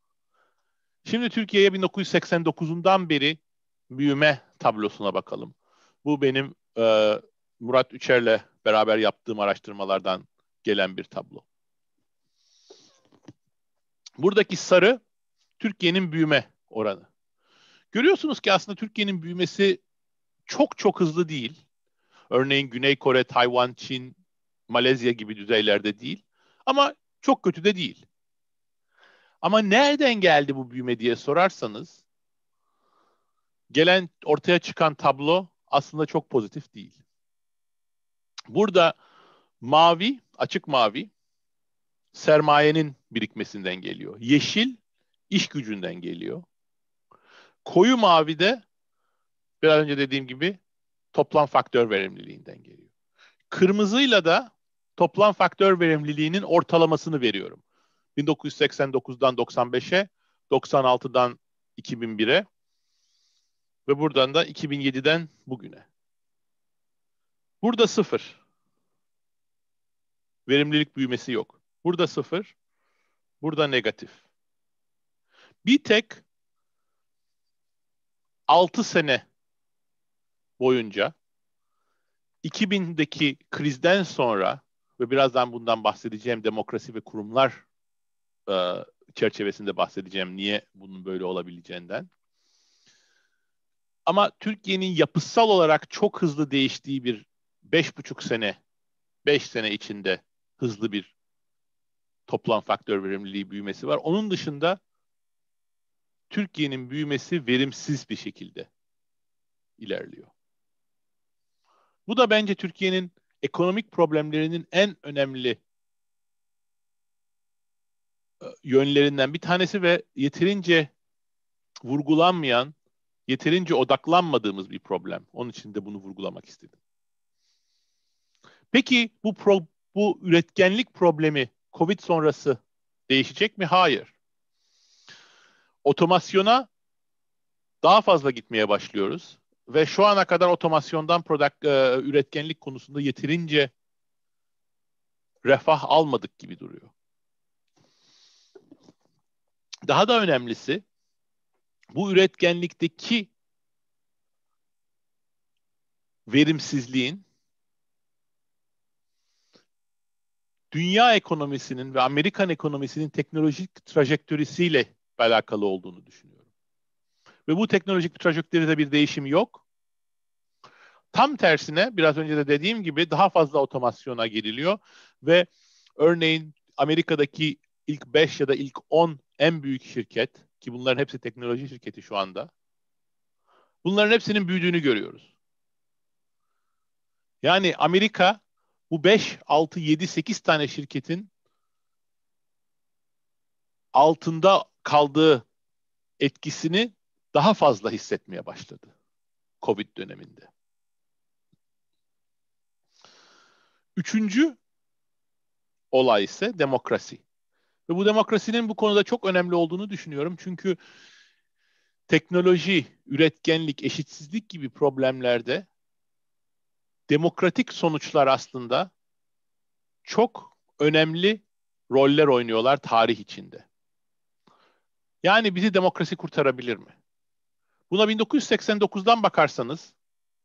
Şimdi Türkiye'ye bin dokuz yüz seksen dokuzundan beri büyüme tablosuna bakalım. Bu benim e, Murat Üçer'le beraber yaptığım araştırmalardan gelen bir tablo. Buradaki sarı Türkiye'nin büyüme oranı. Görüyorsunuz ki aslında Türkiye'nin büyümesi çok çok hızlı değil. Örneğin Güney Kore, Tayvan, Çin, Malezya gibi düzeylerde değil. Ama çok kötü de değil. Ama nereden geldi bu büyüme diye sorarsanız, gelen ortaya çıkan tablo aslında çok pozitif değil. Burada mavi, açık mavi sermayenin birikmesinden geliyor. Yeşil iş gücünden geliyor. Koyu mavi de biraz önce dediğim gibi toplam faktör verimliliğinden geliyor. Kırmızıyla da toplam faktör verimliliğinin ortalamasını veriyorum. bin dokuz yüz seksen dokuzdan doksan beşe, doksan altıdan iki bin bire ve buradan da iki bin yediden bugüne. Burada sıfır. Verimlilik büyümesi yok. Burada sıfır, burada negatif. Bir tek altı sene boyunca iki bindeki krizden sonra ve birazdan bundan bahsedeceğim, demokrasi ve kurumlar e, çerçevesinde bahsedeceğim niye bunun böyle olabileceğinden. Ama Türkiye'nin yapısal olarak çok hızlı değiştiği bir beş buçuk sene, beş sene içinde hızlı bir toplam faktör verimliliği büyümesi var. Onun dışında Türkiye'nin büyümesi verimsiz bir şekilde ilerliyor. Bu da bence Türkiye'nin ekonomik problemlerinin en önemli yönlerinden bir tanesi ve yeterince vurgulanmayan, yeterince odaklanmadığımız bir problem. Onun için de bunu vurgulamak istedim. Peki bu pro, bu üretkenlik problemi Covid sonrası değişecek mi? Hayır. Otomasyona daha fazla gitmeye başlıyoruz ve şu ana kadar otomasyondan product, e, üretkenlik konusunda yeterince refah almadık gibi duruyor. Daha da önemlisi, bu üretkenlikteki verimsizliğin dünya ekonomisinin ve Amerikan ekonomisinin teknolojik trajektörisiyle alakalı olduğunu düşünüyorum. Ve bu teknolojik trajektöride bir değişim yok. Tam tersine biraz önce de dediğim gibi daha fazla otomasyona giriliyor ve örneğin Amerika'daki ilk beş ya da ilk on en büyük şirket, ki bunların hepsi teknoloji şirketi şu anda, bunların hepsinin büyüdüğünü görüyoruz. Yani Amerika bu beş, altı, yedi, sekiz tane şirketin altında kaldığı etkisini daha fazla hissetmeye başladı Covid döneminde. Üçüncü olay ise demokrasi. Ve bu demokrasinin bu konuda çok önemli olduğunu düşünüyorum. Çünkü teknoloji, üretkenlik, eşitsizlik gibi problemlerde demokratik sonuçlar aslında çok önemli roller oynuyorlar tarih içinde. Yani bizi demokrasi kurtarabilir mi? Buna bin dokuz yüz seksen dokuzdan bakarsanız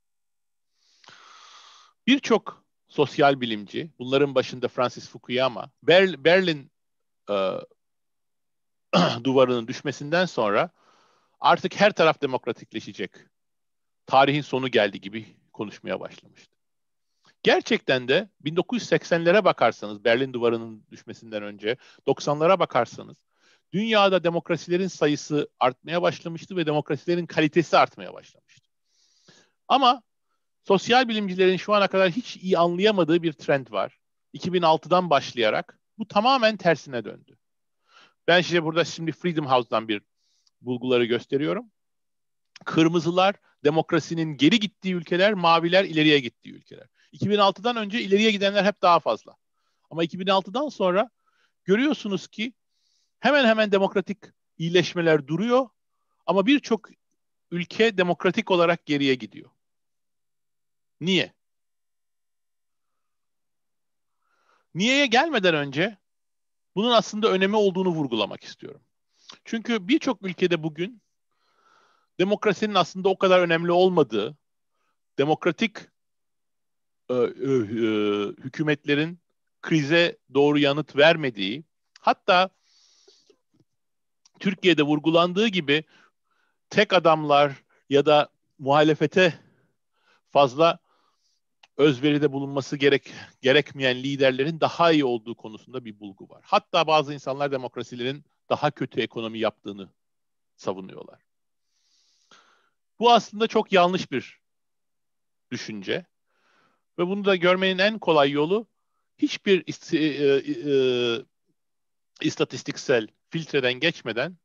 birçok sosyal bilimci, bunların başında Francis Fukuyama, Ber- Berlin e, duvarının düşmesinden sonra artık her taraf demokratikleşecek. Tarihin sonu geldi gibi konuşmaya başlamıştı. Gerçekten de bin dokuz yüz seksenlere bakarsanız, Berlin Duvarı'nın düşmesinden önce, doksanlara bakarsanız, dünyada demokrasilerin sayısı artmaya başlamıştı ve demokrasilerin kalitesi artmaya başlamıştı. Ama sosyal bilimcilerin şu ana kadar hiç iyi anlayamadığı bir trend var. iki bin altıdan başlayarak bu tamamen tersine döndü. Ben size burada şimdi Freedom House'dan bir bulguları gösteriyorum. Kırmızılar demokrasinin geri gittiği ülkeler, maviler ileriye gittiği ülkeler. iki bin altıdan önce ileriye gidenler hep daha fazla. Ama iki bin altıdan sonra görüyorsunuz ki hemen hemen demokratik iyileşmeler duruyor ama birçok ülke demokratik olarak geriye gidiyor. Niye? Niye'ye gelmeden önce bunun aslında önemi olduğunu vurgulamak istiyorum. Çünkü birçok ülkede bugün demokrasinin aslında o kadar önemli olmadığı, demokratik e, e, e, hükümetlerin krize doğru yanıt vermediği, hatta Türkiye'de vurgulandığı gibi tek adamlar ya da muhalefete fazla özveride bulunması gerek gerekmeyen liderlerin daha iyi olduğu konusunda bir bulgu var. Hatta bazı insanlar demokrasilerin daha kötü ekonomi yaptığını savunuyorlar. Bu aslında çok yanlış bir düşünce ve bunu da görmenin en kolay yolu hiçbir ist- e, e, e, istatistiksel filtreden geçmeden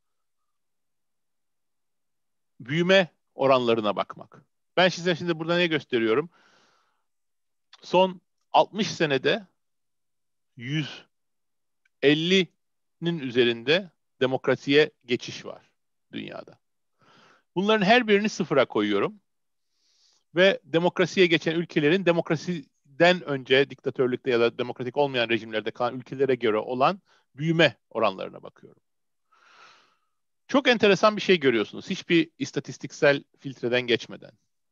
büyüme oranlarına bakmak. Ben size şimdi burada ne gösteriyorum? Son altmış senede yüz ellinin üzerinde demokrasiye geçiş var dünyada. Bunların her birini sıfıra koyuyorum ve demokrasiye geçen ülkelerin demokrasiden önce diktatörlükte ya da demokratik olmayan rejimlerde kalan ülkelere göre olan büyüme oranlarına bakıyorum. Çok enteresan bir şey görüyorsunuz. Hiçbir istatistiksel filtreden geçmeden.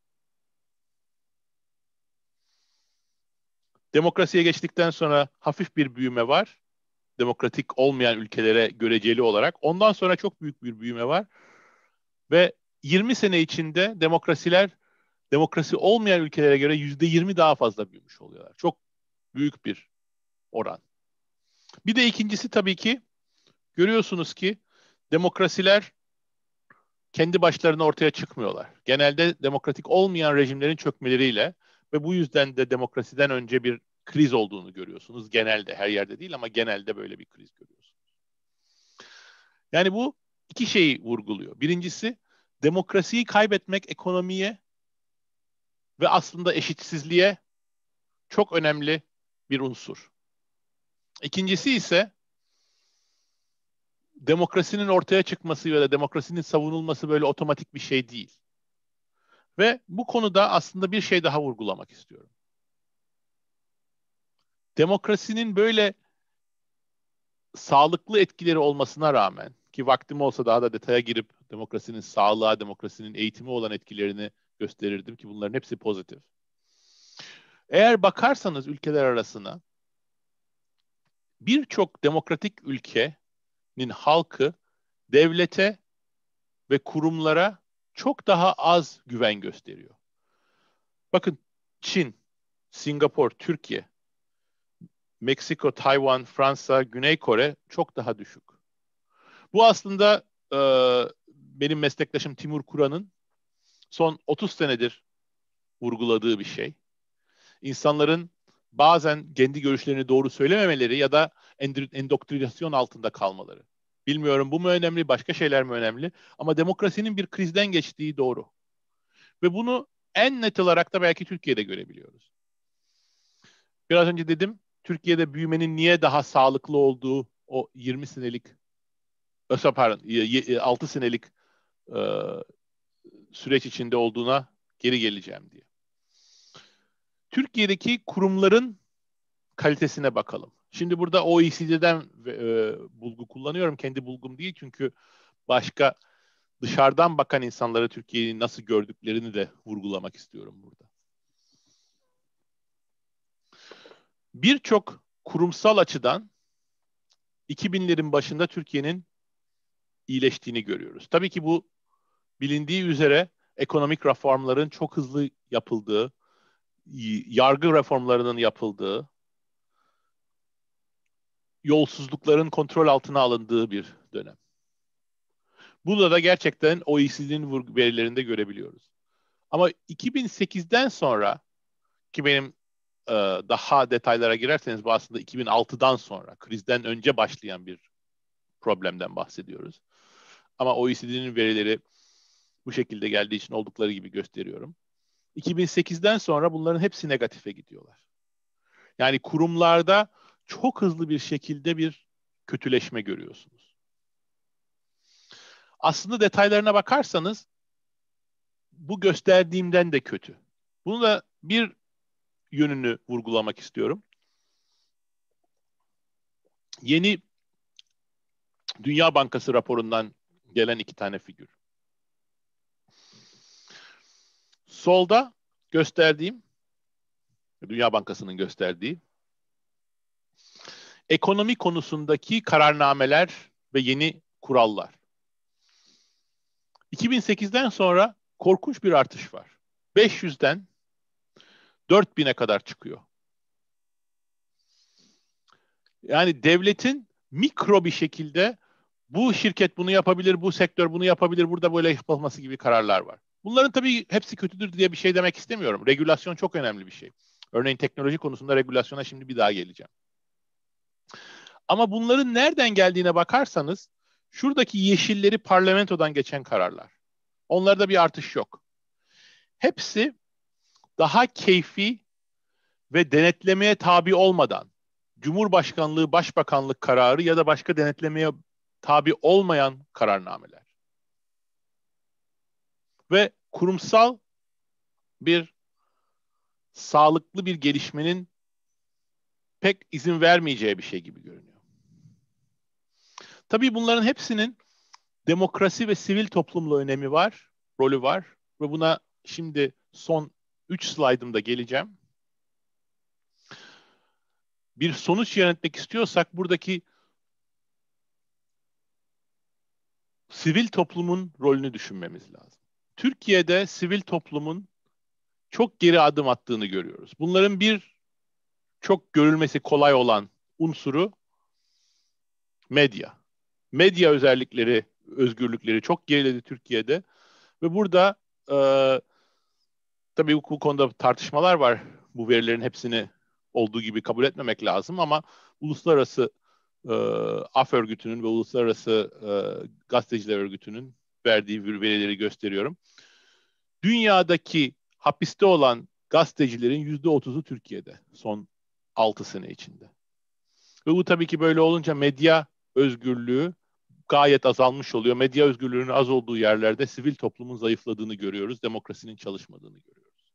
Demokrasiye geçtikten sonra hafif bir büyüme var. Demokratik olmayan ülkelere göreceli olarak. Ondan sonra çok büyük bir büyüme var. Ve yirmi sene içinde demokrasiler demokrasi olmayan ülkelere göre yüzde yirmi daha fazla büyümüş oluyorlar. Çok büyük bir oran. Bir de ikincisi tabii ki görüyorsunuz ki demokrasiler kendi başlarına ortaya çıkmıyorlar. Genelde demokratik olmayan rejimlerin çökmeleriyle ve bu yüzden de demokrasiden önce bir kriz olduğunu görüyorsunuz. Genelde, her yerde değil ama genelde böyle bir kriz görüyorsunuz. Yani bu iki şeyi vurguluyor. Birincisi, demokrasiyi kaybetmek ekonomiye ve aslında eşitsizliğe çok önemli bir unsur. İkincisi ise demokrasinin ortaya çıkması ya da demokrasinin savunulması böyle otomatik bir şey değil. Ve bu konuda aslında bir şey daha vurgulamak istiyorum. Demokrasinin böyle sağlıklı etkileri olmasına rağmen, ki vaktim olsa daha da detaya girip demokrasinin sağlığa, demokrasinin eğitimi olan etkilerini gösterirdim ki bunların hepsi pozitif. Eğer bakarsanız ülkeler arasına, birçok demokratik ülkenin halkı devlete ve kurumlara çok daha az güven gösteriyor. Bakın, Çin, Singapur, Türkiye, Meksiko, Tayvan, Fransa, Güney Kore çok daha düşük. Bu aslında e, benim meslektaşım Timur Kuran'ın son otuz senedir vurguladığı bir şey. İnsanların bazen kendi görüşlerini doğru söylememeleri ya da endoktrinasyon altında kalmaları. Bilmiyorum, bu mu önemli, başka şeyler mi önemli? Ama demokrasinin bir krizden geçtiği doğru. Ve bunu en net olarak da belki Türkiye'de görebiliyoruz. Biraz önce dedim, Türkiye'de büyümenin niye daha sağlıklı olduğu o yirmi senelik, pardon, altı senelik e, süreç içinde olduğuna geri geleceğim diye. Türkiye'deki kurumların kalitesine bakalım. Şimdi burada O E C D'den e, bulgu kullanıyorum. Kendi bulgum değil, çünkü başka dışarıdan bakan insanları Türkiye'yi nasıl gördüklerini de vurgulamak istiyorum burada. Birçok kurumsal açıdan iki binlerin başında Türkiye'nin iyileştiğini görüyoruz. Tabii ki bu bilindiği üzere ekonomik reformların çok hızlı yapıldığı, yargı reformlarının yapıldığı, yolsuzlukların kontrol altına alındığı bir dönem. Bunu da gerçekten O E C D'nin verilerinde görebiliyoruz. Ama iki bin sekizden sonra, ki benim e, daha detaylara girerseniz bu aslında iki bin altıdan sonra, krizden önce başlayan bir problemden bahsediyoruz. Ama O E C D'nin verileri bu şekilde geldiği için oldukları gibi gösteriyorum. iki bin sekizden sonra bunların hepsi negatife gidiyorlar. Yani kurumlarda çok hızlı bir şekilde bir kötüleşme görüyorsunuz. Aslında detaylarına bakarsanız bu gösterdiğimden de kötü. Bunu da bir yönünü vurgulamak istiyorum. Yeni Dünya Bankası raporundan gelen iki tane figür. Solda gösterdiğim, Dünya Bankası'nın gösterdiği ekonomi konusundaki kararnameler ve yeni kurallar. iki bin sekizden sonra korkunç bir artış var. beş yüzden dört bine kadar çıkıyor. Yani devletin mikro bir şekilde bu şirket bunu yapabilir, bu sektör bunu yapabilir, burada böyle yapılması gibi kararlar var. Bunların tabii hepsi kötüdür diye bir şey demek istemiyorum. Regülasyon çok önemli bir şey. Örneğin teknoloji konusunda regülasyona şimdi bir daha geleceğim. Ama bunların nereden geldiğine bakarsanız şuradaki yeşilleri parlamentodan geçen kararlar. Onlarda bir artış yok. Hepsi daha keyfi ve denetlemeye tabi olmadan Cumhurbaşkanlığı, Başbakanlık kararı ya da başka denetlemeye tabi olmayan kararnameler. Ve kurumsal bir sağlıklı bir gelişmenin pek izin vermeyeceği bir şey gibi görünüyor. Tabii bunların hepsinin demokrasi ve sivil toplumla önemi var, rolü var ve buna şimdi son üç slaydımda geleceğim. Bir sonuç yönetmek istiyorsak buradaki sivil toplumun rolünü düşünmemiz lazım. Türkiye'de sivil toplumun çok geri adım attığını görüyoruz. Bunların bir çok görülmesi kolay olan unsuru medya. Medya özellikleri, özgürlükleri çok geriledi Türkiye'de ve burada e, tabii bu, bu konuda tartışmalar var. Bu verilerin hepsini olduğu gibi kabul etmemek lazım ama uluslararası e, A F örgütünün ve uluslararası e, gazeteciler örgütünün verdiği verileri gösteriyorum. Dünyadaki hapiste olan gazetecilerin yüzde otuzu Türkiye'de son altı sene içinde. Ve bu tabii ki böyle olunca medya özgürlüğü gayet azalmış oluyor. Medya özgürlüğünün az olduğu yerlerde sivil toplumun zayıfladığını görüyoruz. Demokrasinin çalışmadığını görüyoruz.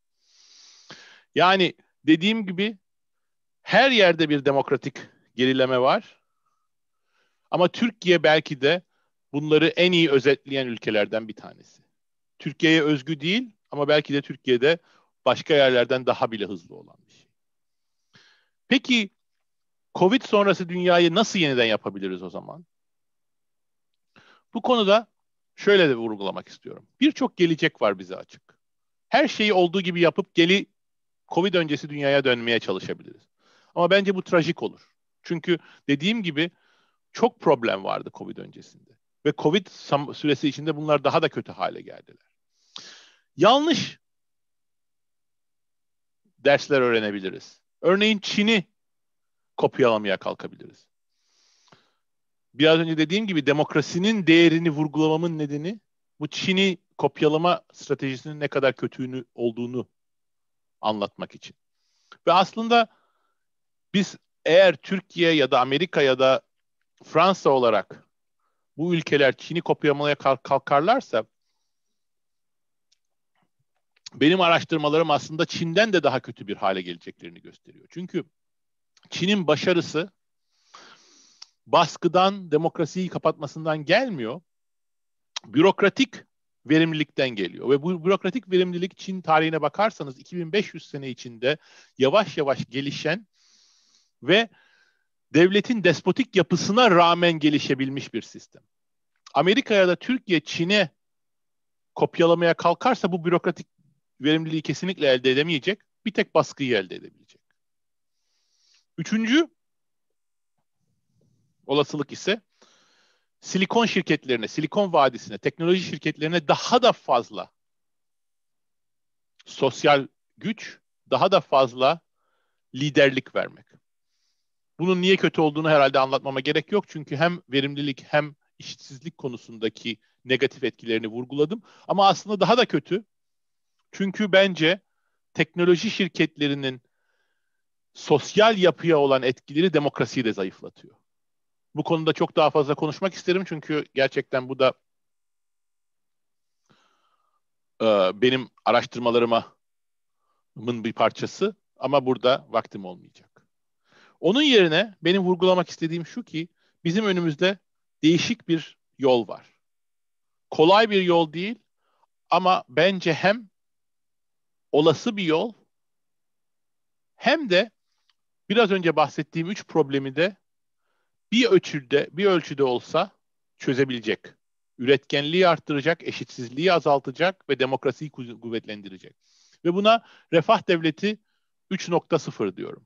Yani dediğim gibi her yerde bir demokratik gerileme var. Ama Türkiye belki de bunları en iyi özetleyen ülkelerden bir tanesi. Türkiye'ye özgü değil ama belki de Türkiye'de başka yerlerden daha bile hızlı olan bir şey. Peki Covid sonrası dünyayı nasıl yeniden yapabiliriz o zaman? Bu konuda şöyle de vurgulamak istiyorum. Birçok gelecek var bize açık. Her şeyi olduğu gibi yapıp geri Covid öncesi dünyaya dönmeye çalışabiliriz. Ama bence bu trajik olur. Çünkü dediğim gibi çok problem vardı Covid öncesinde. Ve Covid süresi içinde bunlar daha da kötü hale geldiler. Yanlış dersler öğrenebiliriz. Örneğin Çin'i kopyalamaya kalkabiliriz. Biraz önce dediğim gibi demokrasinin değerini vurgulamamın nedeni bu Çin'i kopyalama stratejisinin ne kadar kötü olduğunu anlatmak için. Ve aslında biz eğer Türkiye ya da Amerika ya da Fransa olarak bu ülkeler Çin'i kopyalamaya kalkarlarsa benim araştırmalarım aslında Çin'den de daha kötü bir hale geleceklerini gösteriyor. Çünkü Çin'in başarısı baskıdan, demokrasiyi kapatmasından gelmiyor. Bürokratik verimlilikten geliyor. Ve bu bürokratik verimlilik Çin tarihine bakarsanız iki bin beş yüz sene içinde yavaş yavaş gelişen ve devletin despotik yapısına rağmen gelişebilmiş bir sistem. Amerika ya da Türkiye Çin'e kopyalamaya kalkarsa bu bürokratik verimliliği kesinlikle elde edemeyecek. Bir tek baskıyı elde edebilecek. Üçüncü olasılık ise Silikon şirketlerine, Silikon Vadisi'ne, teknoloji şirketlerine daha da fazla sosyal güç, daha da fazla liderlik vermek. Bunun niye kötü olduğunu herhalde anlatmama gerek yok. Çünkü hem verimlilik hem işsizlik konusundaki negatif etkilerini vurguladım. Ama aslında daha da kötü. Çünkü bence teknoloji şirketlerinin sosyal yapıya olan etkileri demokrasiyi de zayıflatıyor. Bu konuda çok daha fazla konuşmak isterim. Çünkü gerçekten bu da e, benim araştırmalarımın bir parçası. Ama burada vaktim olmayacak. Onun yerine benim vurgulamak istediğim şu ki bizim önümüzde değişik bir yol var. Kolay bir yol değil ama bence hem olası bir yol hem de biraz önce bahsettiğim üç problemi de bir ölçüde, bir ölçüde olsa çözebilecek. Üretkenliği arttıracak, eşitsizliği azaltacak ve demokrasiyi kuvvetlendirecek. Ve buna refah devleti üç nokta sıfır diyorum.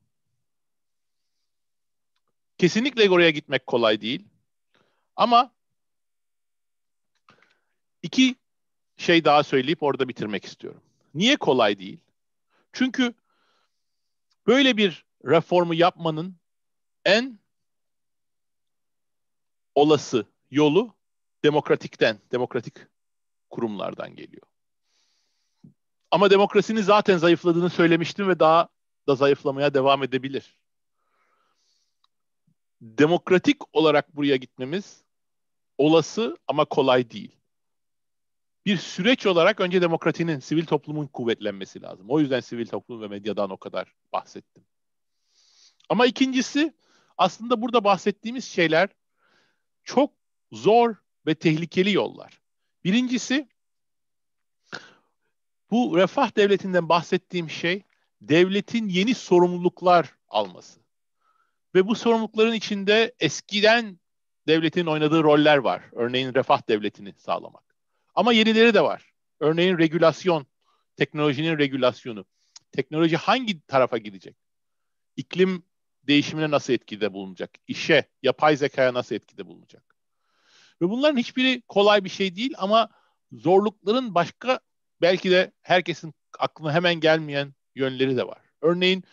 Kesinlikle oraya gitmek kolay değil. Ama iki şey daha söyleyip orada bitirmek istiyorum. Niye kolay değil? Çünkü böyle bir reformu yapmanın en olası yolu demokratikten, demokratik kurumlardan geliyor. Ama demokrasinin zaten zayıfladığını söylemiştim ve daha da zayıflamaya devam edebilir. Demokratik olarak buraya gitmemiz olası ama kolay değil. Bir süreç olarak önce demokrasinin, sivil toplumun kuvvetlenmesi lazım. O yüzden sivil toplum ve medyadan o kadar bahsettim. Ama ikincisi, aslında burada bahsettiğimiz şeyler çok zor ve tehlikeli yollar. Birincisi, bu refah devletinden bahsettiğim şey, devletin yeni sorumluluklar alması. Ve bu sorumlulukların içinde eskiden devletin oynadığı roller var. Örneğin refah devletini sağlamak. Ama yenileri de var. Örneğin regülasyon, teknolojinin regülasyonu. Teknoloji hangi tarafa gidecek? İklim değişimine nasıl etkide bulunacak? İşe, yapay zekaya nasıl etkide bulunacak? Ve bunların hiçbiri kolay bir şey değil ama zorlukların başka, belki de herkesin aklına hemen gelmeyen yönleri de var. Örneğin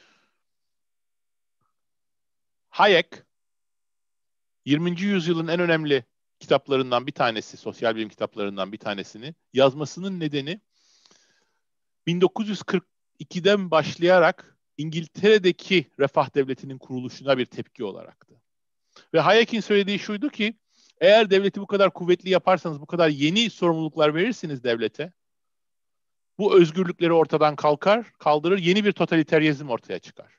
Hayek yirminci yüzyılın en önemli kitaplarından bir tanesi, sosyal bilim kitaplarından bir tanesini yazmasının nedeni bin dokuz yüz kırk ikiden başlayarak İngiltere'deki refah devletinin kuruluşuna bir tepki olaraktı. Ve Hayek'in söylediği şuydu ki, eğer devleti bu kadar kuvvetli yaparsanız, bu kadar yeni sorumluluklar verirsiniz devlete, bu özgürlükleri ortadan kalkar, kaldırır, yeni bir totaliteryizm ortaya çıkar.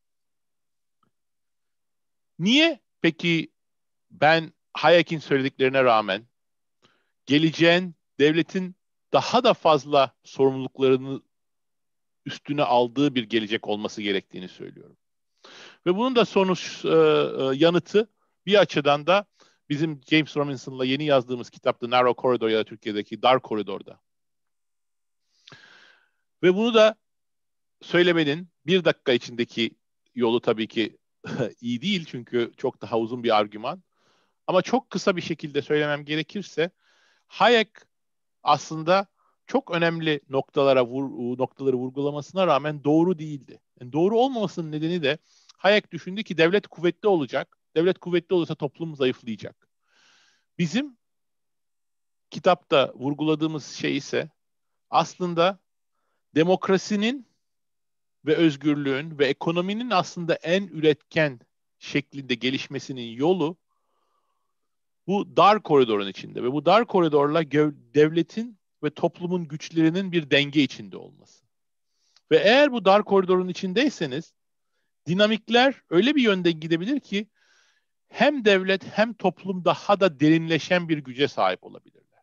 Niye peki ben Hayek'in söylediklerine rağmen geleceğin devletin daha da fazla sorumluluklarını üstüne aldığı bir gelecek olması gerektiğini söylüyorum. Ve bunun da sonuç e, e, yanıtı bir açıdan da bizim James Robinson'la yeni yazdığımız kitapta Narrow Corridor ya da Türkiye'deki Dar Koridor'da. Ve bunu da söylemenin bir dakika içindeki yolu tabii ki iyi değil çünkü çok daha uzun bir argüman. Ama çok kısa bir şekilde söylemem gerekirse Hayek aslında çok önemli noktalara vur, noktaları vurgulamasına rağmen doğru değildi. Yani doğru olmamasının nedeni de Hayek düşündü ki devlet kuvvetli olacak. Devlet kuvvetli olursa toplum zayıflayacak. Bizim kitapta vurguladığımız şey ise aslında demokrasinin ve özgürlüğün ve ekonominin aslında en üretken şeklinde gelişmesinin yolu bu dar koridorun içinde ve bu dar koridorla gö- devletin ve toplumun güçlerinin bir denge içinde olması. Ve eğer bu dar koridorun içindeyseniz dinamikler öyle bir yönde gidebilir ki hem devlet hem toplum daha da derinleşen bir güce sahip olabilirler.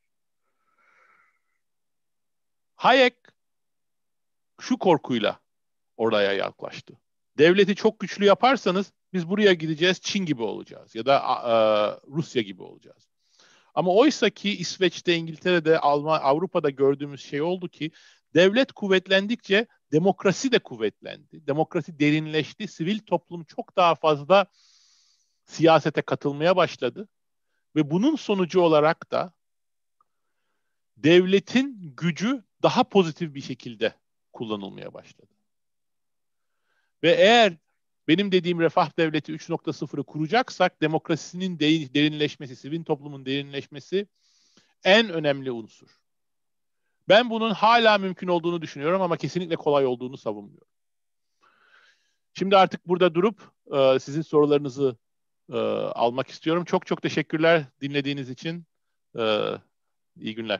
Hayek şu korkuyla oraya yaklaştı. Devleti çok güçlü yaparsanız biz buraya gideceğiz, Çin gibi olacağız ya da e, Rusya gibi olacağız. Ama oysa ki İsveç'te, İngiltere'de, Alman, Avrupa'da gördüğümüz şey oldu ki devlet kuvvetlendikçe demokrasi de kuvvetlendi. Demokrasi derinleşti. Sivil toplum çok daha fazla siyasete katılmaya başladı. Ve bunun sonucu olarak da devletin gücü daha pozitif bir şekilde kullanılmaya başladı. Ve eğer benim dediğim refah devleti üç nokta sıfırı kuracaksak demokrasinin derinleşmesi, sivil toplumun derinleşmesi en önemli unsur. Ben bunun hala mümkün olduğunu düşünüyorum ama kesinlikle kolay olduğunu savunmuyorum. Şimdi artık burada durup e, sizin sorularınızı e, almak istiyorum. Çok çok teşekkürler dinlediğiniz için. E, iyi günler.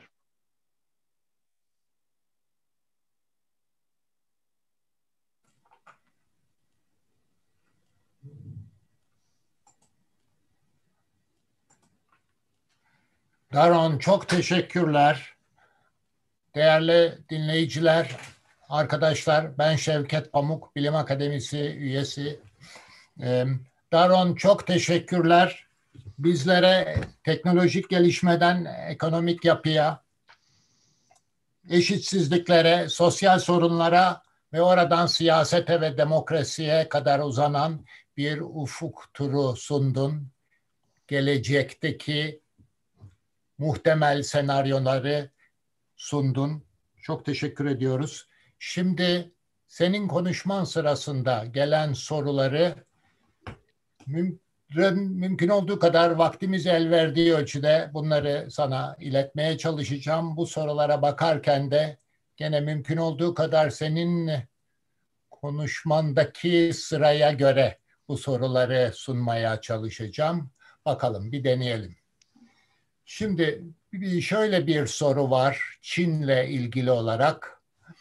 Daron, çok teşekkürler. Değerli dinleyiciler, arkadaşlar, ben Şevket Pamuk, Bilim Akademisi üyesi. Ee, Daron, çok teşekkürler. Bizlere teknolojik gelişmeden ekonomik yapıya, eşitsizliklere, sosyal sorunlara ve oradan siyasete ve demokrasiye kadar uzanan bir ufuk turu sundun. Gelecekteki muhtemel senaryoları sundun. Çok teşekkür ediyoruz. Şimdi senin konuşman sırasında gelen soruları müm mümkün olduğu kadar vaktimiz el verdiği ölçüde bunları sana iletmeye çalışacağım. Bu sorulara bakarken de gene mümkün olduğu kadar senin konuşmandaki sıraya göre bu soruları sunmaya çalışacağım. Bakalım, bir deneyelim. Şimdi şöyle bir soru var Çin'le ilgili olarak.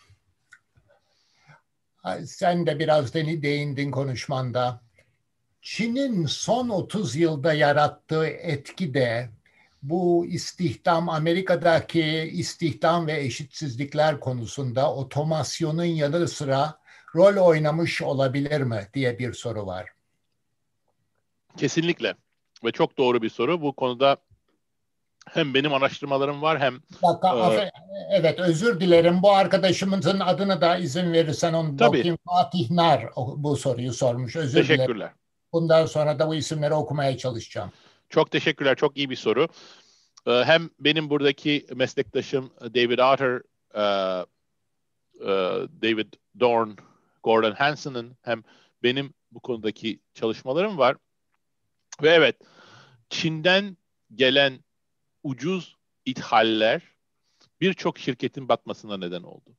Sen de biraz değindin konuşmanda. Çin'in son otuz yılda yarattığı etki de bu istihdam, Amerika'daki istihdam ve eşitsizlikler konusunda otomasyonun yanı sıra rol oynamış olabilir mi diye bir soru var. Kesinlikle ve çok doğru bir soru. Bu konuda hem benim araştırmalarım var hem... Dakika, e, evet, özür dilerim. Bu arkadaşımızın adını da izin verirsen onu tabii. bakayım. Fatih Nar bu soruyu sormuş. Özür Teşekkürler. dilerim. Bundan sonra da bu isimleri okumaya çalışacağım. Çok teşekkürler. Çok iyi bir soru. Hem benim buradaki meslektaşım David Otter, David Dorn, Gordon Hansen'ın hem benim bu konudaki çalışmalarım var. Ve evet, Çin'den gelen ucuz ithaller birçok şirketin batmasına neden oldu.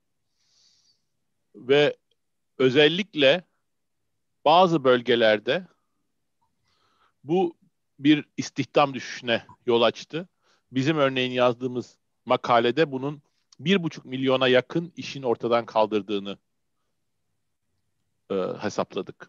Ve özellikle bazı bölgelerde bu bir istihdam düşüşüne yol açtı. Bizim örneğin yazdığımız makalede bunun bir buçuk milyona yakın işin ortadan kaldırdığını e, hesapladık.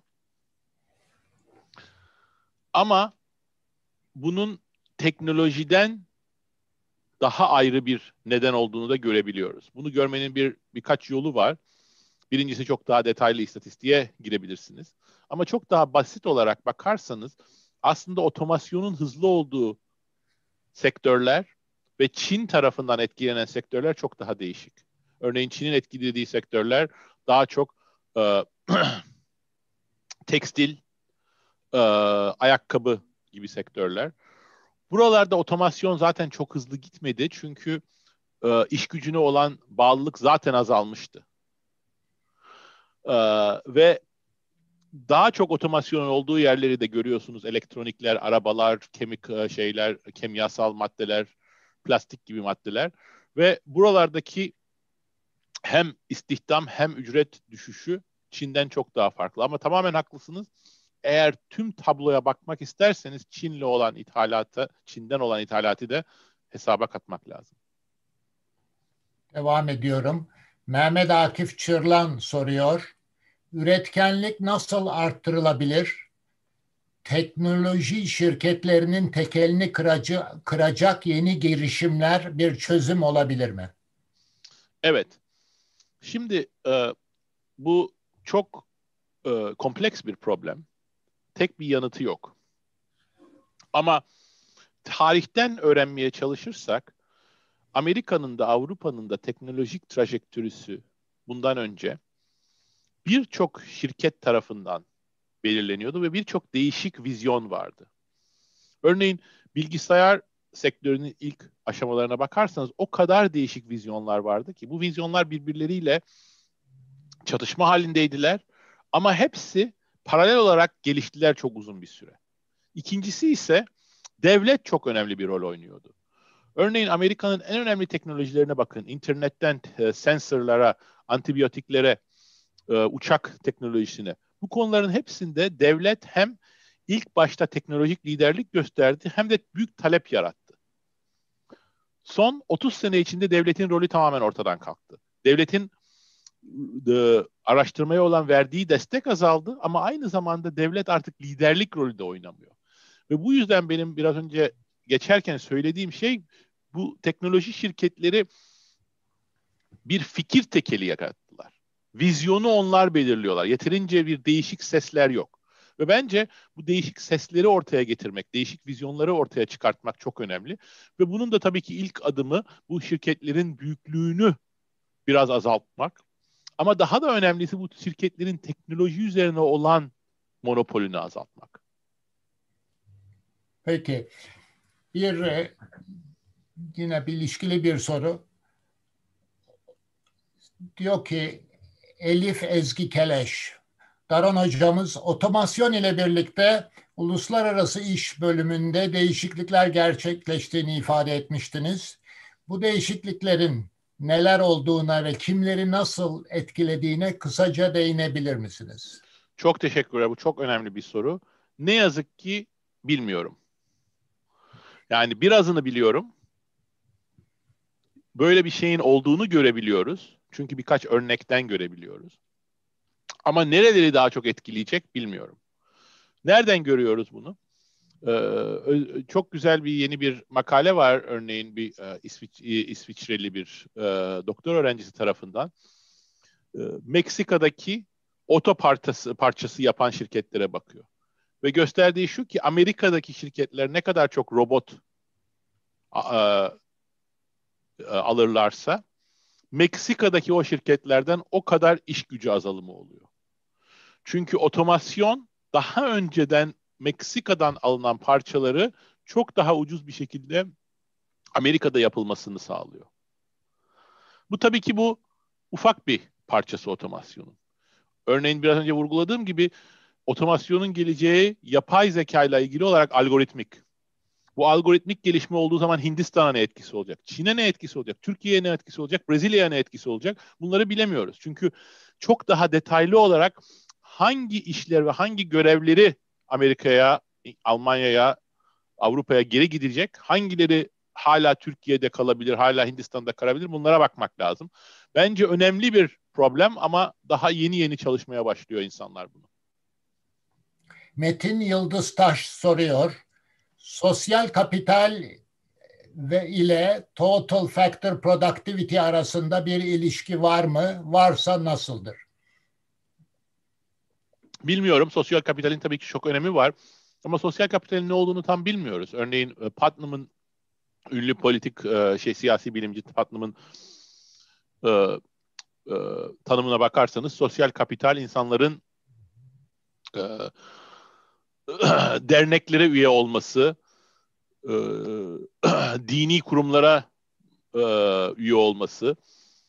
Ama bunun teknolojiden daha ayrı bir neden olduğunu da görebiliyoruz. Bunu görmenin bir birkaç yolu var. Birincisi, çok daha detaylı istatistiğe girebilirsiniz. Ama çok daha basit olarak bakarsanız aslında otomasyonun hızlı olduğu sektörler ve Çin tarafından etkilenen sektörler çok daha değişik. Örneğin Çin'in etkilediği sektörler daha çok e, tekstil, e, ayakkabı gibi sektörler. Buralarda otomasyon zaten çok hızlı gitmedi çünkü e, iş gücüne olan bağlılık zaten azalmıştı. E, ve daha çok otomasyonun olduğu yerleri de görüyorsunuz. Elektronikler, arabalar, kemik şeyler, kimyasal maddeler, plastik gibi maddeler ve buralardaki hem istihdam hem ücret düşüşü Çin'den çok daha farklı. Ama tamamen haklısınız. Eğer tüm tabloya bakmak isterseniz Çin'le olan ithalatı, Çin'den olan ithalatı da hesaba katmak lazım. Devam ediyorum. Mehmet Akif Çırlan soruyor. Üretkenlik nasıl arttırılabilir? Teknoloji şirketlerinin tekelini kıracı, kıracak yeni girişimler bir çözüm olabilir mi? Evet. Şimdi e, bu çok e, kompleks bir problem. Tek bir yanıtı yok. Ama tarihten öğrenmeye çalışırsak Amerika'nın da Avrupa'nın da teknolojik trajektörüsü bundan önce birçok şirket tarafından belirleniyordu ve birçok değişik vizyon vardı. Örneğin bilgisayar sektörünün ilk aşamalarına bakarsanız o kadar değişik vizyonlar vardı ki bu vizyonlar birbirleriyle çatışma halindeydiler ama hepsi paralel olarak geliştiler çok uzun bir süre. İkincisi ise devlet çok önemli bir rol oynuyordu. Örneğin Amerika'nın en önemli teknolojilerine bakın. İnternetten e, sensörlara, antibiyotiklere, e, uçak teknolojisine. Bu konuların hepsinde devlet hem ilk başta teknolojik liderlik gösterdi hem de büyük talep yarattı. Son otuz sene içinde devletin rolü tamamen ortadan kalktı. Devletin e, araştırmaya olan verdiği destek azaldı ama aynı zamanda devlet artık liderlik rolü de oynamıyor. Ve bu yüzden benim biraz önce geçerken söylediğim şey bu teknoloji şirketleri bir fikir tekeli yarattılar. Vizyonu onlar belirliyorlar. Yeterince bir değişik sesler yok. Ve bence bu değişik sesleri ortaya getirmek, değişik vizyonları ortaya çıkartmak çok önemli. Ve bunun da tabii ki ilk adımı bu şirketlerin büyüklüğünü biraz azaltmak. Ama daha da önemlisi bu şirketlerin teknoloji üzerine olan monopolünü azaltmak. Peki. Bir e, yine bir ilişkili bir soru. Diyor ki Elif Ezgi Keleş, Daron hocamız otomasyon ile birlikte uluslararası iş bölümünde değişiklikler gerçekleştiğini ifade etmiştiniz. Bu değişikliklerin neler olduğuna ve kimleri nasıl etkilediğine kısaca değinebilir misiniz? Çok teşekkürler. Bu çok önemli bir soru. Ne yazık ki bilmiyorum. Yani birazını biliyorum. Böyle bir şeyin olduğunu görebiliyoruz. Çünkü birkaç örnekten görebiliyoruz. Ama nereleri daha çok etkileyecek bilmiyorum. Nereden görüyoruz bunu? Ee, çok güzel bir yeni bir makale var. Örneğin bir e, İsviç, İsviçreli bir e, doktor öğrencisi tarafından. E, Meksika'daki oto parçası, parçası yapan şirketlere bakıyor. Ve gösterdiği şu ki Amerika'daki şirketler ne kadar çok robot a, e, alırlarsa Meksika'daki o şirketlerden o kadar iş gücü azalımı oluyor. Çünkü otomasyon daha önceden Meksika'dan alınan parçaları çok daha ucuz bir şekilde Amerika'da yapılmasını sağlıyor. Bu tabii ki bu ufak bir parçası otomasyonun. Örneğin biraz önce vurguladığım gibi otomasyonun geleceği yapay zeka ile ilgili olarak algoritmik. Bu algoritmik gelişme olduğu zaman Hindistan'a ne etkisi olacak? Çin'e ne etkisi olacak? Türkiye'ye ne etkisi olacak? Brezilya'ya ne etkisi olacak? Bunları bilemiyoruz. Çünkü çok daha detaylı olarak hangi işler ve hangi görevleri Amerika'ya, Almanya'ya, Avrupa'ya geri gidecek, hangileri hala Türkiye'de kalabilir, hala Hindistan'da kalabilir, bunlara bakmak lazım. Bence önemli bir problem ama daha yeni yeni çalışmaya başlıyor insanlar bunu. Metin Yıldıztaş soruyor. Sosyal kapital ve ile total factor productivity arasında bir ilişki var mı? Varsa nasıldır? Bilmiyorum. Sosyal kapitalin tabii ki çok önemi var. Ama sosyal kapitalin ne olduğunu tam bilmiyoruz. Örneğin Putnam'ın ünlü politik şey siyasi bilimci Putnam'ın e, e, tanımına bakarsanız sosyal kapital insanların e, derneklere üye olması, e, dini kurumlara e, üye olması,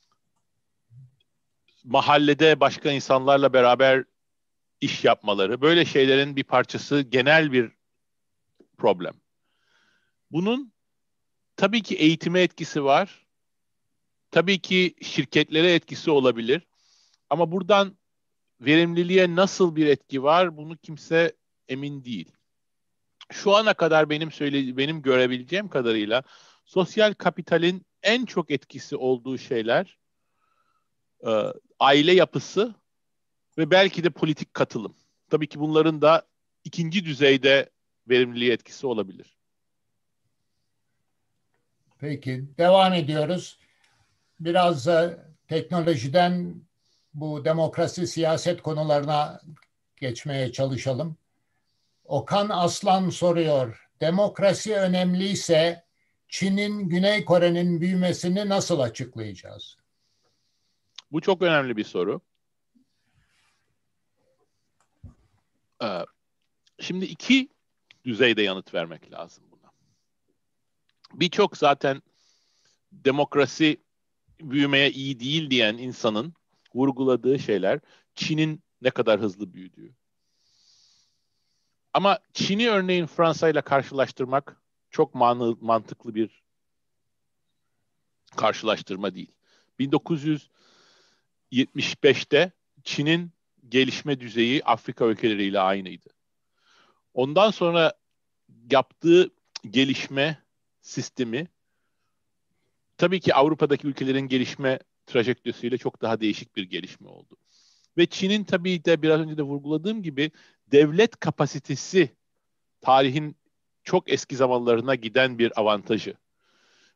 mahallede başka insanlarla beraber iş yapmaları, böyle şeylerin bir parçası, genel bir problem. Bunun tabii ki eğitime etkisi var. Tabii ki şirketlere etkisi olabilir. Ama buradan verimliliğe nasıl bir etki var, bunu kimse emin değil. Şu ana kadar benim söyle benim görebileceğim kadarıyla sosyal kapitalin en çok etkisi olduğu şeyler e, aile yapısı ve belki de politik katılım. Tabii ki bunların da ikinci düzeyde verimliliğe etkisi olabilir. Peki, devam ediyoruz. Biraz da teknolojiden bu demokrasi, siyaset konularına geçmeye çalışalım. Okan Aslan soruyor. Demokrasi önemliyse Çin'in, Güney Kore'nin büyümesini nasıl açıklayacağız? Bu çok önemli bir soru. Ee, şimdi iki düzeyde yanıt vermek lazım buna. Birçok zaten demokrasi büyümeye iyi değil diyen insanın vurguladığı şeyler Çin'in ne kadar hızlı büyüdüğü. Ama Çin'i örneğin Fransa ile karşılaştırmak çok man- mantıklı bir karşılaştırma değil. bin dokuz yüz yetmiş beşte Çin'in gelişme düzeyi Afrika ülkeleriyle aynıydı. Ondan sonra yaptığı gelişme sistemi tabii ki Avrupa'daki ülkelerin gelişme trajektörüyle çok daha değişik bir gelişme oldu. Ve Çin'in tabii de biraz önce de vurguladığım gibi devlet kapasitesi tarihin çok eski zamanlarına giden bir avantajı.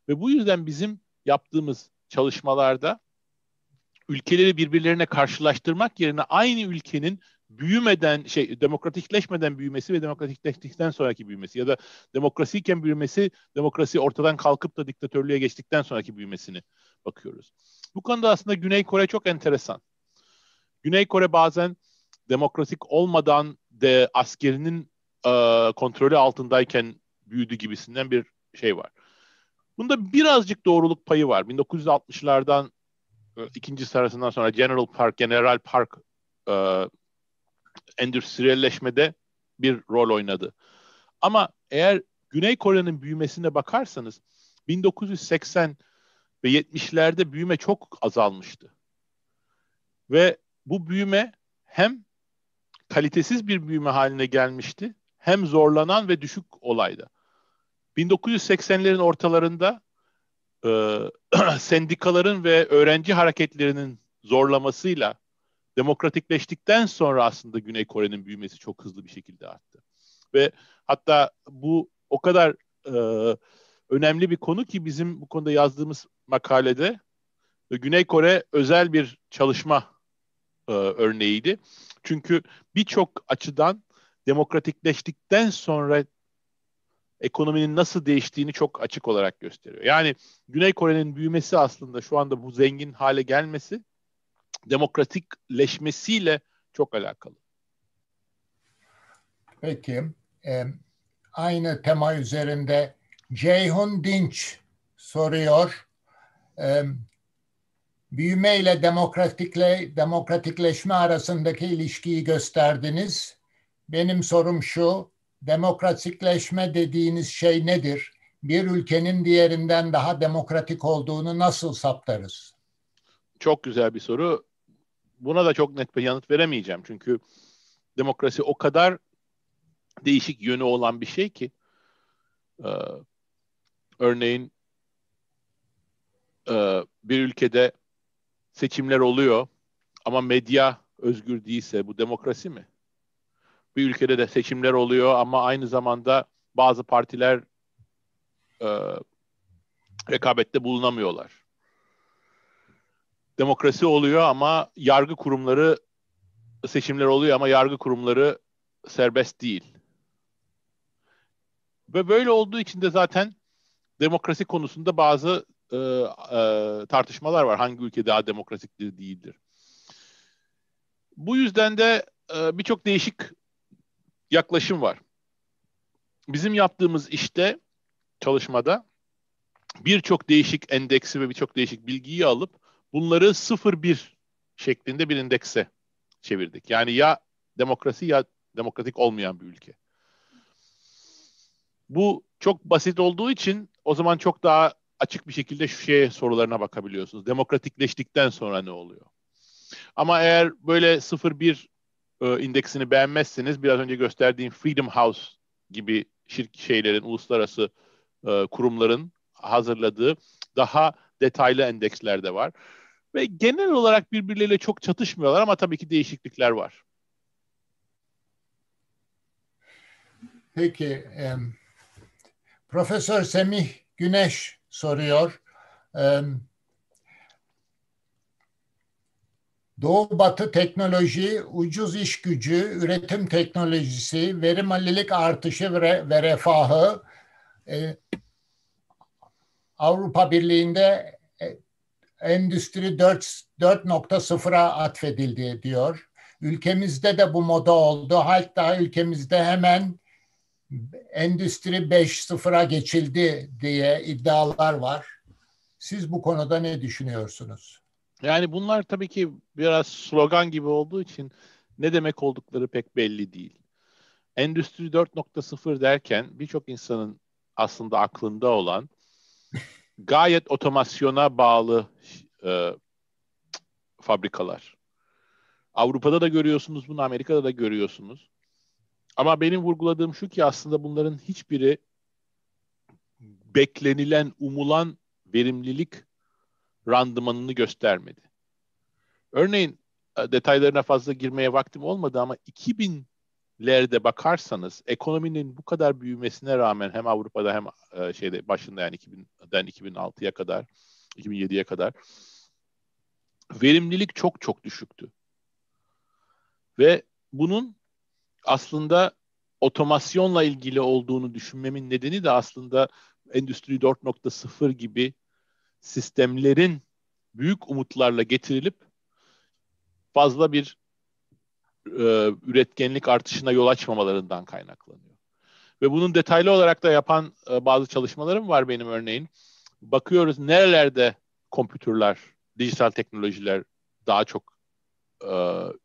Ve bu yüzden bizim yaptığımız çalışmalarda ülkeleri birbirlerine karşılaştırmak yerine aynı ülkenin büyümeden, şey demokratikleşmeden büyümesi ve demokratikleştikten sonraki büyümesi ya da demokrasiyken büyümesi, demokrasi ortadan kalkıp da diktatörlüğe geçtikten sonraki büyümesini bakıyoruz. Bu konuda aslında Güney Kore çok enteresan. Güney Kore bazen demokratik olmadan de askerinin e, kontrolü altındayken büyüdü gibisinden bir şey var. Bunda birazcık doğruluk payı var. bin dokuz yüz altmışlardan ikinci sırasından sonra General Park, General Park e, endüstriyelleşmede bir rol oynadı. Ama eğer Güney Kore'nin büyümesine bakarsanız bin dokuz yüz seksen ve yetmişlerde büyüme çok azalmıştı. Ve bu büyüme hem kalitesiz bir büyüme haline gelmişti, hem zorlanan ve düşük olayda. bin dokuz yüz seksenlerin ortalarında e, sendikaların ve öğrenci hareketlerinin zorlamasıyla demokratikleştikten sonra aslında Güney Kore'nin büyümesi çok hızlı bir şekilde arttı. Ve hatta bu o kadar e, önemli bir konu ki bizim bu konuda yazdığımız makalede Güney Kore özel bir çalışma e, örneğiydi. Çünkü birçok açıdan demokratikleştikten sonra ekonominin nasıl değiştiğini çok açık olarak gösteriyor. Yani Güney Kore'nin büyümesi aslında şu anda bu zengin hale gelmesi demokratikleşmesiyle çok alakalı. Peki. E, aynı tema üzerinde Ceyhun Dinç soruyor. E, büyüme ile demokratikle, demokratikleşme arasındaki ilişkiyi gösterdiniz. Benim sorum şu, demokratikleşme dediğiniz şey nedir? Bir ülkenin diğerinden daha demokratik olduğunu nasıl saptarız? Çok güzel bir soru. Buna da çok net bir yanıt veremeyeceğim. Çünkü demokrasi o kadar değişik yönü olan bir şey ki. Ee, örneğin e, bir ülkede seçimler oluyor ama medya özgür değilse bu demokrasi mi? Bir ülkede de seçimler oluyor ama aynı zamanda bazı partiler e, rekabette bulunamıyorlar. Demokrasi oluyor ama yargı kurumları, seçimler oluyor ama yargı kurumları serbest değil. Ve böyle olduğu için de zaten demokrasi konusunda bazı e, e, tartışmalar var. Hangi ülke daha demokratiktir değildir. Bu yüzden de e, birçok değişik yaklaşım var. Bizim yaptığımız işte, çalışmada birçok değişik endeksi ve birçok değişik bilgiyi alıp bunları sıfır bir şeklinde bir endekse çevirdik. Yani ya demokrasi ya demokratik olmayan bir ülke. Bu çok basit olduğu için o zaman çok daha açık bir şekilde şu şeye sorularına bakabiliyorsunuz. Demokratikleştikten sonra ne oluyor? Ama eğer böyle sıfır bir e, indeksini beğenmezseniz biraz önce gösterdiğim Freedom House gibi şirk şeylerin, uluslararası e, kurumların hazırladığı daha detaylı endeksler de var. Ve genel olarak birbirleriyle çok çatışmıyorlar ama tabii ki değişiklikler var. Peki, e, Profesör Semih Güneş soruyor. E, Doğu Batı teknoloji, ucuz iş gücü, üretim teknolojisi, verimlilik artışı ve, ve refahı e, Avrupa Birliği'nde e, Endüstri dört nokta sıfıra atfedildi diyor. Ülkemizde de bu moda oldu. Hatta ülkemizde hemen Endüstri beş nokta sıfıra geçildi diye iddialar var. Siz bu konuda ne düşünüyorsunuz? Yani bunlar tabii ki biraz slogan gibi olduğu için ne demek oldukları pek belli değil. Endüstri dört nokta sıfır derken birçok insanın aslında aklında olan gayet otomasyona bağlı e, fabrikalar. Avrupa'da da görüyorsunuz bunu, Amerika'da da görüyorsunuz. Ama benim vurguladığım şu ki aslında bunların hiçbiri beklenilen, umulan verimlilik randımanını göstermedi. Örneğin detaylarına fazla girmeye vaktim olmadı ama iki binli lerde bakarsanız ekonominin bu kadar büyümesine rağmen hem Avrupa'da hem e, şeyde başında yani iki binden iki bin altıya kadar, iki bin yediye kadar verimlilik çok çok düşüktü. Ve bunun aslında otomasyonla ilgili olduğunu düşünmemin nedeni de aslında Endüstri dört nokta sıfır gibi sistemlerin büyük umutlarla getirilip fazla bir e, üretkenlik artışına yol açmamalarından kaynaklanıyor. Ve bunun detaylı olarak da yapan e, bazı çalışmalarım var benim örneğin. Bakıyoruz nerelerde kompütürler, dijital teknolojiler daha çok e,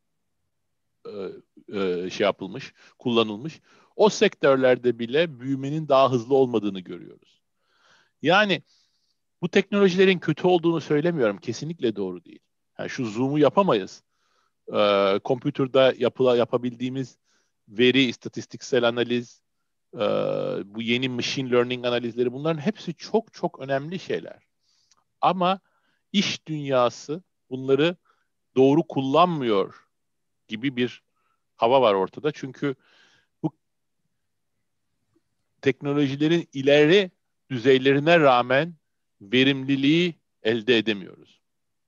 e, şey yapılmış, kullanılmış. O sektörlerde bile büyümenin daha hızlı olmadığını görüyoruz. Yani bu teknolojilerin kötü olduğunu söylemiyorum. Kesinlikle doğru değil. Yani şu Zoom'u yapamayız. Ee, kompütürde yapıla, yapabildiğimiz veri, istatistiksel analiz, e, bu yeni machine learning analizleri bunların hepsi çok çok önemli şeyler. Ama iş dünyası bunları doğru kullanmıyor gibi bir hava var ortada. Çünkü bu teknolojilerin ileri düzeylerine rağmen verimliliği elde edemiyoruz.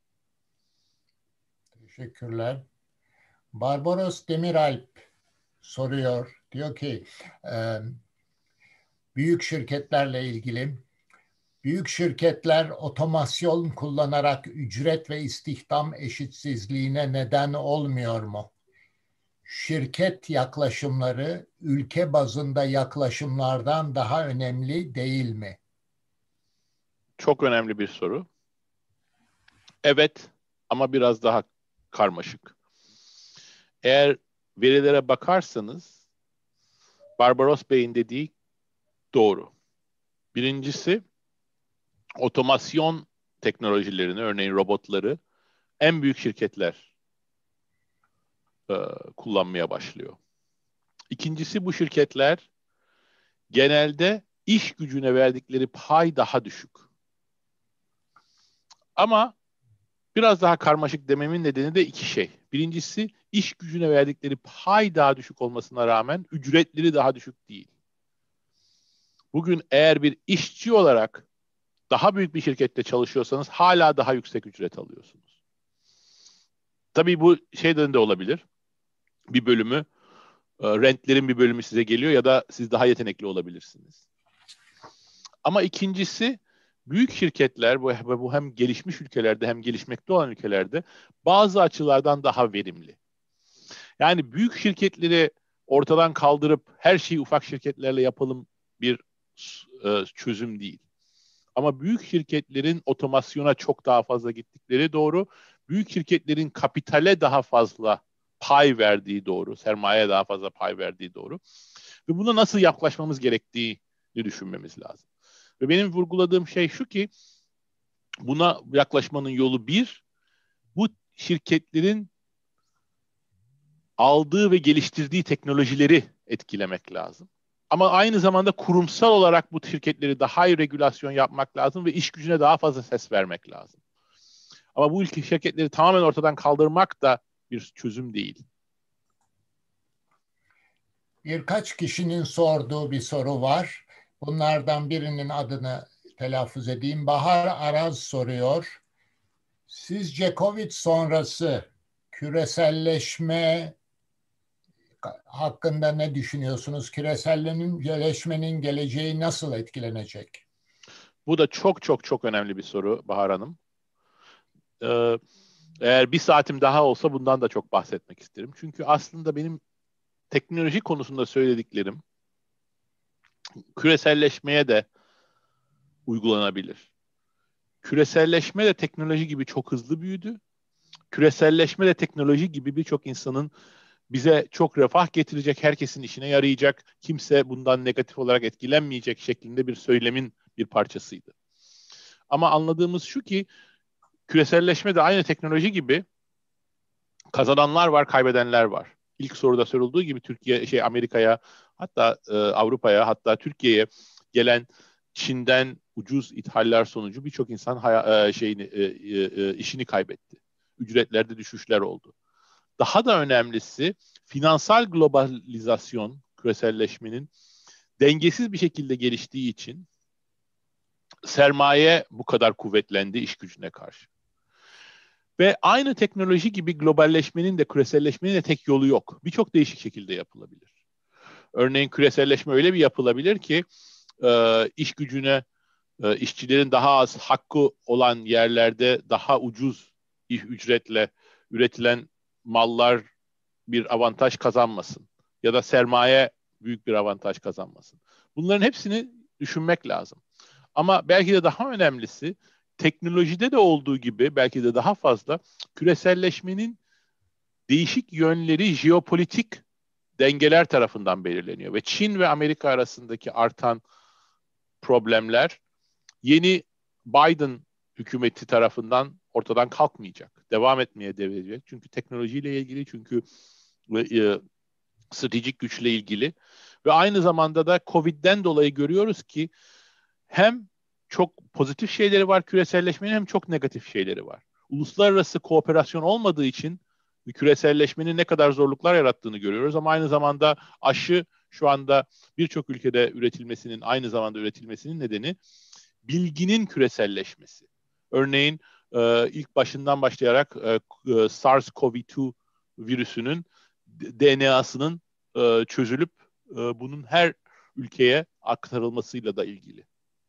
Teşekkürler. Barbaros Demiralp soruyor. Diyor ki e, büyük şirketlerle ilgili büyük şirketler otomasyon kullanarak ücret ve istihdam eşitsizliğine neden olmuyor mu? Şirket yaklaşımları ülke bazında yaklaşımlardan daha önemli değil mi? Çok önemli bir soru. Evet, ama biraz daha karmaşık. Eğer verilere bakarsanız Barbaros Bey'in dediği doğru. Birincisi otomasyon teknolojilerini, örneğin robotları en büyük şirketler e, kullanmaya başlıyor. İkincisi bu şirketler genelde iş gücüne verdikleri pay daha düşük. Ama biraz daha karmaşık dememin nedeni de iki şey. Birincisi iş gücüne verdikleri pay daha düşük olmasına rağmen ücretleri daha düşük değil. Bugün eğer bir işçi olarak daha büyük bir şirkette çalışıyorsanız hala daha yüksek ücret alıyorsunuz. Tabii bu şeyden de olabilir. Bir bölümü, rentlerin bir bölümü size geliyor ya da siz daha yetenekli olabilirsiniz. Ama ikincisi büyük şirketler, bu, bu hem gelişmiş ülkelerde hem gelişmekte olan ülkelerde bazı açılardan daha verimli. Yani büyük şirketleri ortadan kaldırıp her şeyi ufak şirketlerle yapalım bir e, çözüm değil. Ama büyük şirketlerin otomasyona çok daha fazla gittikleri doğru. Büyük şirketlerin kapitale daha fazla pay verdiği doğru. Sermayeye daha fazla pay verdiği doğru. Ve buna nasıl yaklaşmamız gerektiğini düşünmemiz lazım. Ve benim vurguladığım şey şu ki buna yaklaşmanın yolu bir, bu şirketlerin aldığı ve geliştirdiği teknolojileri etkilemek lazım. Ama aynı zamanda kurumsal olarak bu şirketleri daha iyi regülasyon yapmak lazım ve iş gücüne daha fazla ses vermek lazım. Ama bu ülke şirketleri tamamen ortadan kaldırmak da bir çözüm değil. Birkaç kişinin sorduğu bir soru var. Bunlardan birinin adını telaffuz edeyim. Bahar Araz soruyor. Sizce Covid sonrası küreselleşme hakkında ne düşünüyorsunuz? Küreselleşmenin geleceği nasıl etkilenecek? Bu da çok çok çok önemli bir soru Bahar Hanım. Ee, eğer bir saatim daha olsa bundan da çok bahsetmek isterim. Çünkü aslında benim teknoloji konusunda söylediklerim küreselleşmeye de uygulanabilir. Küreselleşme de teknoloji gibi çok hızlı büyüdü. Küreselleşme de teknoloji gibi birçok insanın bize çok refah getirecek, herkesin işine yarayacak, kimse bundan negatif olarak etkilenmeyecek şeklinde bir söylemin bir parçasıydı. Ama anladığımız şu ki küreselleşme de aynı teknoloji gibi kazananlar var, kaybedenler var. İlk soruda sorulduğu gibi Türkiye, şey Amerika'ya, hatta e, Avrupa'ya, hatta Türkiye'ye gelen Çin'den ucuz ithaller sonucu birçok insan haya, e, şeyini e, e, işini kaybetti. Ücretlerde düşüşler oldu. Daha da önemlisi finansal globalizasyon, küreselleşmenin dengesiz bir şekilde geliştiği için sermaye bu kadar kuvvetlendi iş gücüne karşı. Ve aynı teknoloji gibi globalleşmenin de küreselleşmenin de tek yolu yok. Birçok değişik şekilde yapılabilir. Örneğin küreselleşme öyle bir yapılabilir ki e, iş gücüne, e, işçilerin daha az hakkı olan yerlerde daha ucuz ücretle üretilen mallar bir avantaj kazanmasın. Ya da sermaye büyük bir avantaj kazanmasın. Bunların hepsini düşünmek lazım. Ama belki de daha önemlisi, teknolojide de olduğu gibi belki de daha fazla küreselleşmenin değişik yönleri jeopolitik dengeler tarafından belirleniyor. Ve Çin ve Amerika arasındaki artan problemler yeni Biden hükümeti tarafından ortadan kalkmayacak. Devam etmeye devam edecek. Çünkü teknolojiyle ilgili, çünkü e, stratejik güçle ilgili. Ve aynı zamanda da Covid'den dolayı görüyoruz ki hem çok pozitif şeyleri var küreselleşmenin, hem çok negatif şeyleri var. Uluslararası kooperasyon olmadığı için küreselleşmenin ne kadar zorluklar yarattığını görüyoruz, ama aynı zamanda aşı şu anda birçok ülkede üretilmesinin, aynı zamanda üretilmesinin nedeni bilginin küreselleşmesi. Örneğin e, ilk başından başlayarak e, SARS-CoV iki virüsünün D N A'sının e, çözülüp e, bunun her ülkeye aktarılmasıyla da ilgili.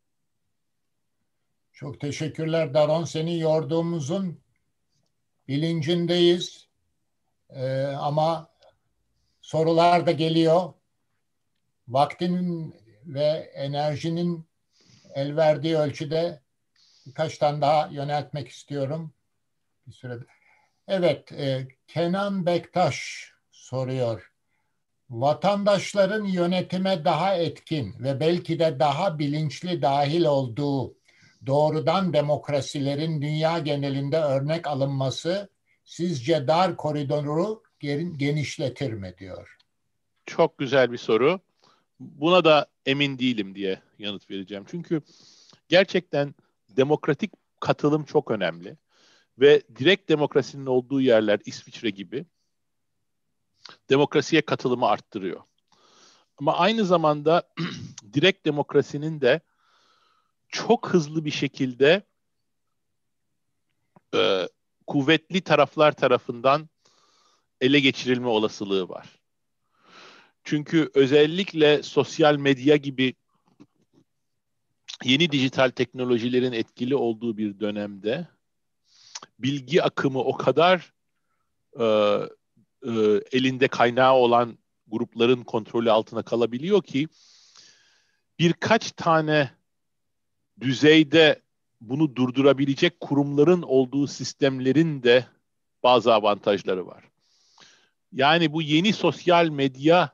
Çok teşekkürler Daron. Seni yorduğumuzun bilincindeyiz. Ee, ama sorular da geliyor. Vaktinin ve enerjinin el verdiği ölçüde birkaç tane daha yöneltmek istiyorum. Bir sürede. Evet, e, Kenan Bektaş soruyor. Vatandaşların yönetime daha etkin ve belki de daha bilinçli dahil olduğu doğrudan demokrasilerin dünya genelinde örnek alınması sizce dar koridoru genişletir mi diyor. Çok güzel bir soru. Buna da emin değilim diye yanıt vereceğim. Çünkü gerçekten demokratik katılım çok önemli. Ve direkt demokrasinin olduğu yerler, İsviçre gibi, demokrasiye katılımı arttırıyor. Ama aynı zamanda direkt demokrasinin de çok hızlı bir şekilde e, kuvvetli taraflar tarafından ele geçirilme olasılığı var. Çünkü özellikle sosyal medya gibi yeni dijital teknolojilerin etkili olduğu bir dönemde bilgi akımı o kadar e, e, elinde kaynağı olan grupların kontrolü altına kalabiliyor ki birkaç tane düzeyde bunu durdurabilecek kurumların olduğu sistemlerin de bazı avantajları var. Yani bu yeni sosyal medya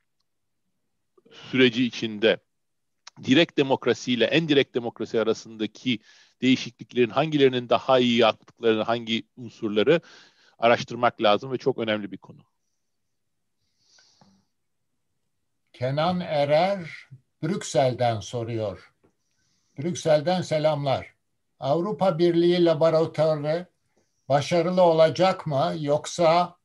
süreci içinde direkt demokrasiyle endirekt demokrasi arasındaki değişikliklerin hangilerinin daha iyi yaptıklarını, hangi unsurları araştırmak lazım ve çok önemli bir konu. Kenan Erer Brüksel'den soruyor. Brüksel'den selamlar. Avrupa Birliği laboratuvarı başarılı olacak mı, yoksa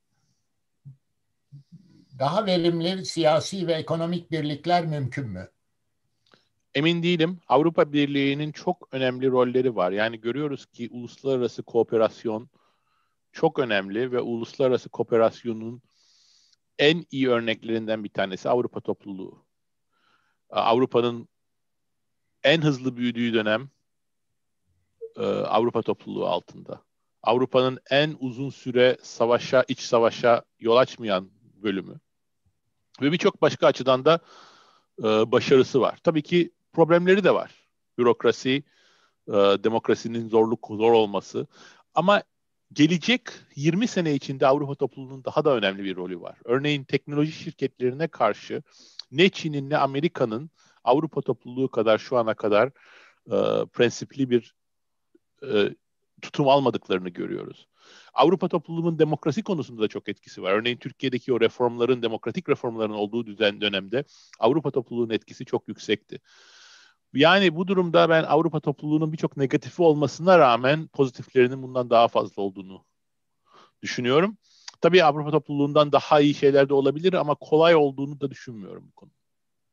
daha verimli siyasi ve ekonomik birlikler mümkün mü? Emin değilim. Avrupa Birliği'nin çok önemli rolleri var. Yani görüyoruz ki uluslararası kooperasyon çok önemli ve uluslararası kooperasyonun en iyi örneklerinden bir tanesi Avrupa Topluluğu. Avrupa'nın en hızlı büyüdüğü dönem Avrupa Topluluğu altında. Avrupa'nın en uzun süre savaşa, iç savaşa yol açmayan bölümü. Ve birçok başka açıdan da başarısı var. Tabii ki problemleri de var. Bürokrasi, demokrasinin zorluk zor olması. Ama gelecek yirmi sene içinde Avrupa topluluğunun daha da önemli bir rolü var. Örneğin teknoloji şirketlerine karşı ne Çin'in ne Amerika'nın Avrupa topluluğu kadar şu ana kadar e, prensipli bir e, tutum almadıklarını görüyoruz. Avrupa topluluğunun demokrasi konusunda da çok etkisi var. Örneğin Türkiye'deki o reformların, demokratik reformların olduğu düzen dönemde Avrupa topluluğunun etkisi çok yüksekti. Yani bu durumda ben Avrupa topluluğunun birçok negatifi olmasına rağmen pozitiflerinin bundan daha fazla olduğunu düşünüyorum. Tabii Avrupa topluluğundan daha iyi şeyler de olabilir ama kolay olduğunu da düşünmüyorum bu konu.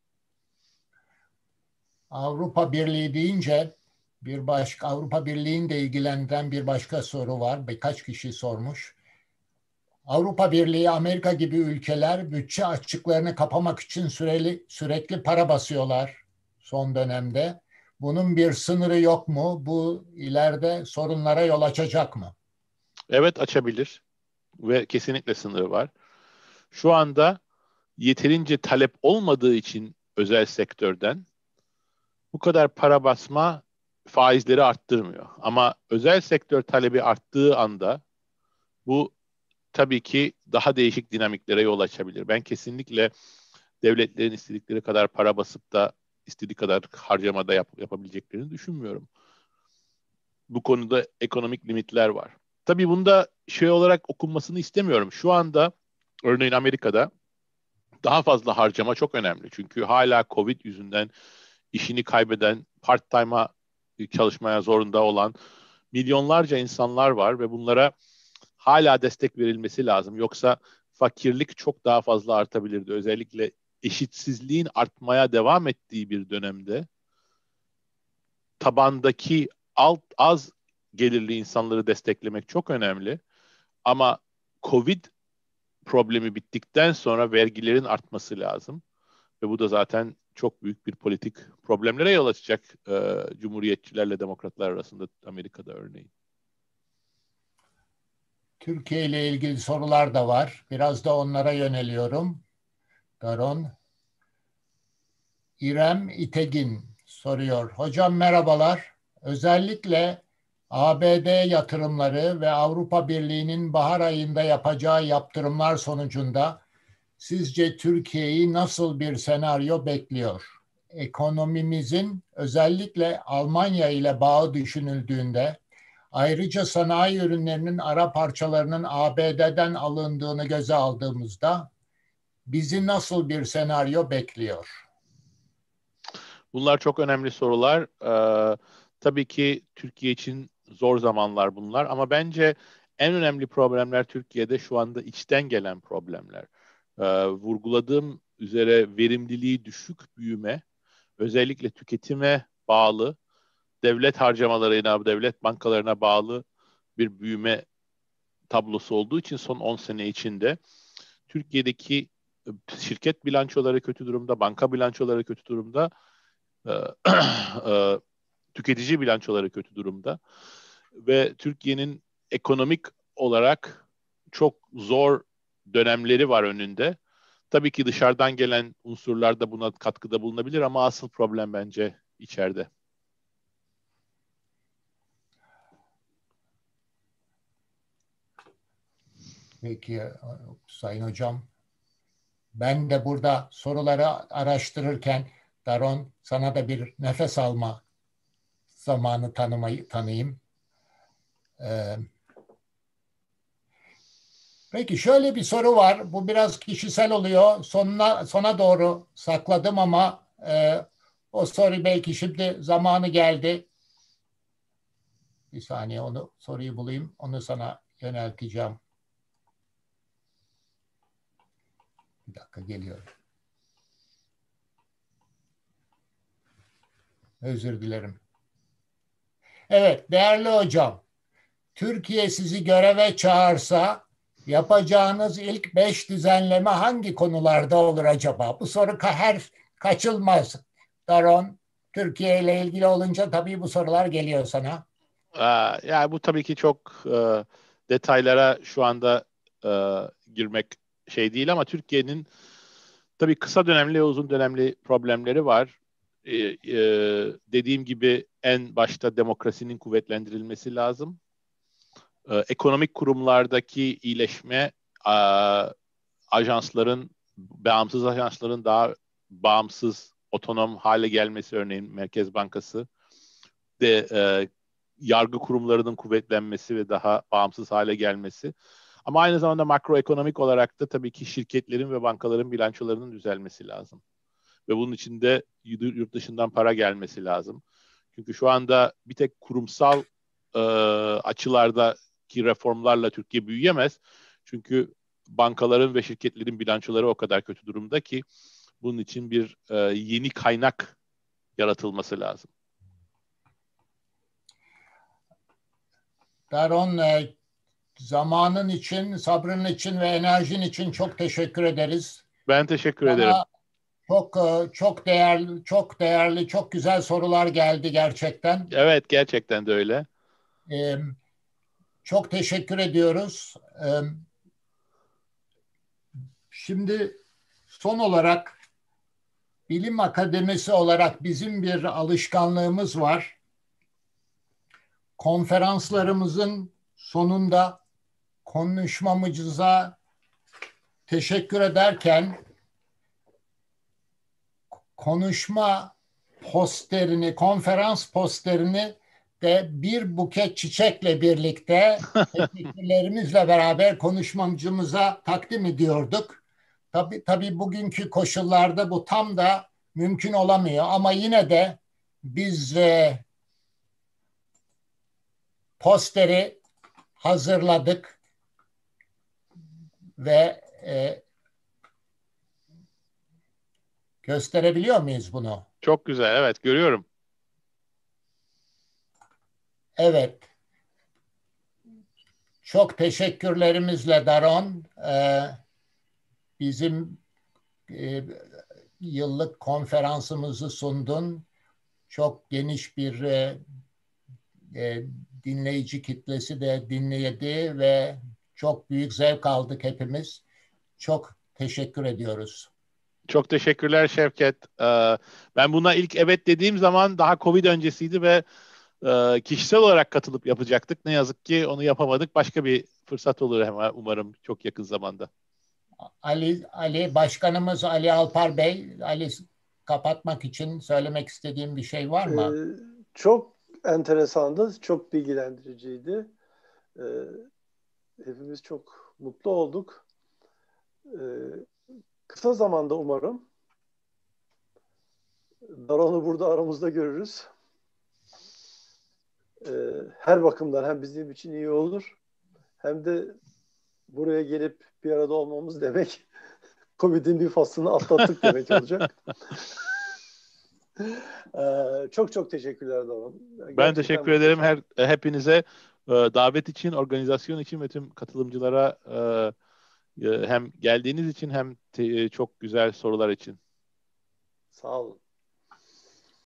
Avrupa Birliği deyince bir başka Avrupa Birliği'ni de ilgilendiren bir başka soru var. Birkaç kişi sormuş. Avrupa Birliği, Amerika gibi ülkeler bütçe açıklarını kapamak için süreli, sürekli para basıyorlar son dönemde. Bunun bir sınırı yok mu? Bu ileride sorunlara yol açacak mı? Evet, açabilir ve kesinlikle sınırı var. Şu anda yeterince talep olmadığı için özel sektörden bu kadar para basma faizleri arttırmıyor. Ama özel sektör talebi arttığı anda bu tabii ki daha değişik dinamiklere yol açabilir. Ben kesinlikle devletlerin istedikleri kadar para basıp da istediği kadar harcamada yap, yapabileceklerini düşünmüyorum. Bu konuda ekonomik limitler var. Tabii bunda şey olarak okunmasını istemiyorum. Şu anda örneğin Amerika'da daha fazla harcama çok önemli. Çünkü hala Covid yüzünden işini kaybeden, part-time'a çalışmaya zorunda olan milyonlarca insanlar var ve bunlara hala destek verilmesi lazım. Yoksa fakirlik çok daha fazla artabilirdi. Özellikle eşitsizliğin artmaya devam ettiği bir dönemde tabandaki alt az gelirli insanları desteklemek çok önemli. Ama Covid problemi bittikten sonra vergilerin artması lazım. Ve bu da zaten çok büyük bir politik problemlere yol açacak e, Cumhuriyetçilerle demokratlar arasında Amerika'da örneğin. Türkiye ile ilgili sorular da var. Biraz da onlara yöneliyorum. Daron. İrem İtegin soruyor. Hocam merhabalar. Özellikle A B D yatırımları ve Avrupa Birliği'nin bahar ayında yapacağı yaptırımlar sonucunda sizce Türkiye'yi nasıl bir senaryo bekliyor? Ekonomimizin özellikle Almanya ile bağı düşünüldüğünde, ayrıca sanayi ürünlerinin ara parçalarının A B D'den alındığını göze aldığımızda bizi nasıl bir senaryo bekliyor? Bunlar çok önemli sorular. Ee, tabii ki Türkiye için zor zamanlar bunlar ama bence en önemli problemler Türkiye'de şu anda içten gelen problemler. Ee, vurguladığım üzere verimliliği düşük büyüme, özellikle tüketime bağlı, devlet harcamalarına, devlet bankalarına bağlı bir büyüme tablosu olduğu için son on sene içinde Türkiye'deki şirket bilançoları kötü durumda, banka bilançoları kötü durumda, e, e, tüketici bilançoları kötü durumda ve Türkiye'nin ekonomik olarak çok zor dönemleri var önünde. Tabii ki dışarıdan gelen unsurlar da buna katkıda bulunabilir ama asıl problem bence içeride. Peki Sayın Hocam, ben de burada soruları araştırırken Daron sana da bir nefes alma zamanı tanımayı tanıyayım. Ee, peki şöyle bir soru var. Bu biraz kişisel oluyor. Sonuna sona doğru sakladım ama e, o soru belki şimdi zamanı geldi. Bir saniye onu soruyu bulayım. Onu sana yönelteceğim. Bir dakika geliyorum. Özür dilerim. Evet, değerli hocam. Türkiye sizi göreve çağırsa yapacağınız ilk beş düzenleme hangi konularda olur acaba? Bu soru her kaçılmaz. Daron, Türkiye ile ilgili olunca tabii bu sorular geliyor sana. Aa, yani bu tabii ki çok e, detaylara şu anda e, girmek şey değil ama Türkiye'nin tabii kısa dönemli ve uzun dönemli problemleri var. Ee, e, dediğim gibi en başta demokrasinin kuvvetlendirilmesi lazım. Ee, ekonomik kurumlardaki iyileşme, a, ajansların, bağımsız ajansların daha bağımsız, otonom hale gelmesi, örneğin Merkez Bankası de e, yargı kurumlarının kuvvetlenmesi ve daha bağımsız hale gelmesi. Ama aynı zamanda makroekonomik olarak da tabii ki şirketlerin ve bankaların bilançolarının düzelmesi lazım. Ve bunun için de yurt dışından para gelmesi lazım. Çünkü şu anda bir tek kurumsal e, açılardaki reformlarla Türkiye büyüyemez. Çünkü bankaların ve şirketlerin bilançoları o kadar kötü durumda ki bunun için bir e, yeni kaynak yaratılması lazım. Daron, e, zamanın için, sabrın için ve enerjin için çok teşekkür ederiz. Ben teşekkür Bana ederim. çok e, çok değerli, çok değerli, çok güzel sorular geldi gerçekten. Evet, gerçekten de öyle. E, çok teşekkür ediyoruz. E, şimdi son olarak Bilim Akademisi olarak bizim bir alışkanlığımız var. Konferanslarımızın sonunda konuşmamıza teşekkür ederken konuşma posterini, konferans posterini de bir buket çiçekle birlikte teşekkürlerimizle beraber konuşmacımıza takdim ediyorduk. Tabii, tabii bugünkü koşullarda bu tam da mümkün olamıyor ama yine de biz e, posteri hazırladık ve e, gösterebiliyor muyuz bunu? Çok güzel, evet, görüyorum. Evet. Çok teşekkürlerimizle Daron. Ee, bizim e, yıllık konferansımızı sundun. Çok geniş bir e, e, dinleyici kitlesi de dinledi ve çok büyük zevk aldık hepimiz. Çok teşekkür ediyoruz. Çok teşekkürler Şevket. Ee, ben buna ilk evet dediğim zaman daha Covid öncesiydi ve e, kişisel olarak katılıp yapacaktık. Ne yazık ki onu yapamadık. Başka bir fırsat olur hemen umarım çok yakın zamanda. Ali, Ali Başkanımız Ali Alpar Bey, Ali kapatmak için söylemek istediğim bir şey var mı? Ee, çok enteresandı, çok bilgilendiriciydi. Ee, hepimiz çok mutlu olduk. Ee, kısa zamanda umarım Daron'u burada aramızda görürüz. Ee, her bakımdan hem bizim için iyi olur, hem de buraya gelip bir arada olmamız demek Covid'in bir faslını atlattık demek olacak. Ee, çok çok teşekkürler Daron. Ben Gerçekten teşekkür ederim muhteşem. her hepinize e, davet için, organizasyon için ve tüm katılımcılara e, e, hem geldiğiniz için hem te- çok güzel sorular için. Sağ olun.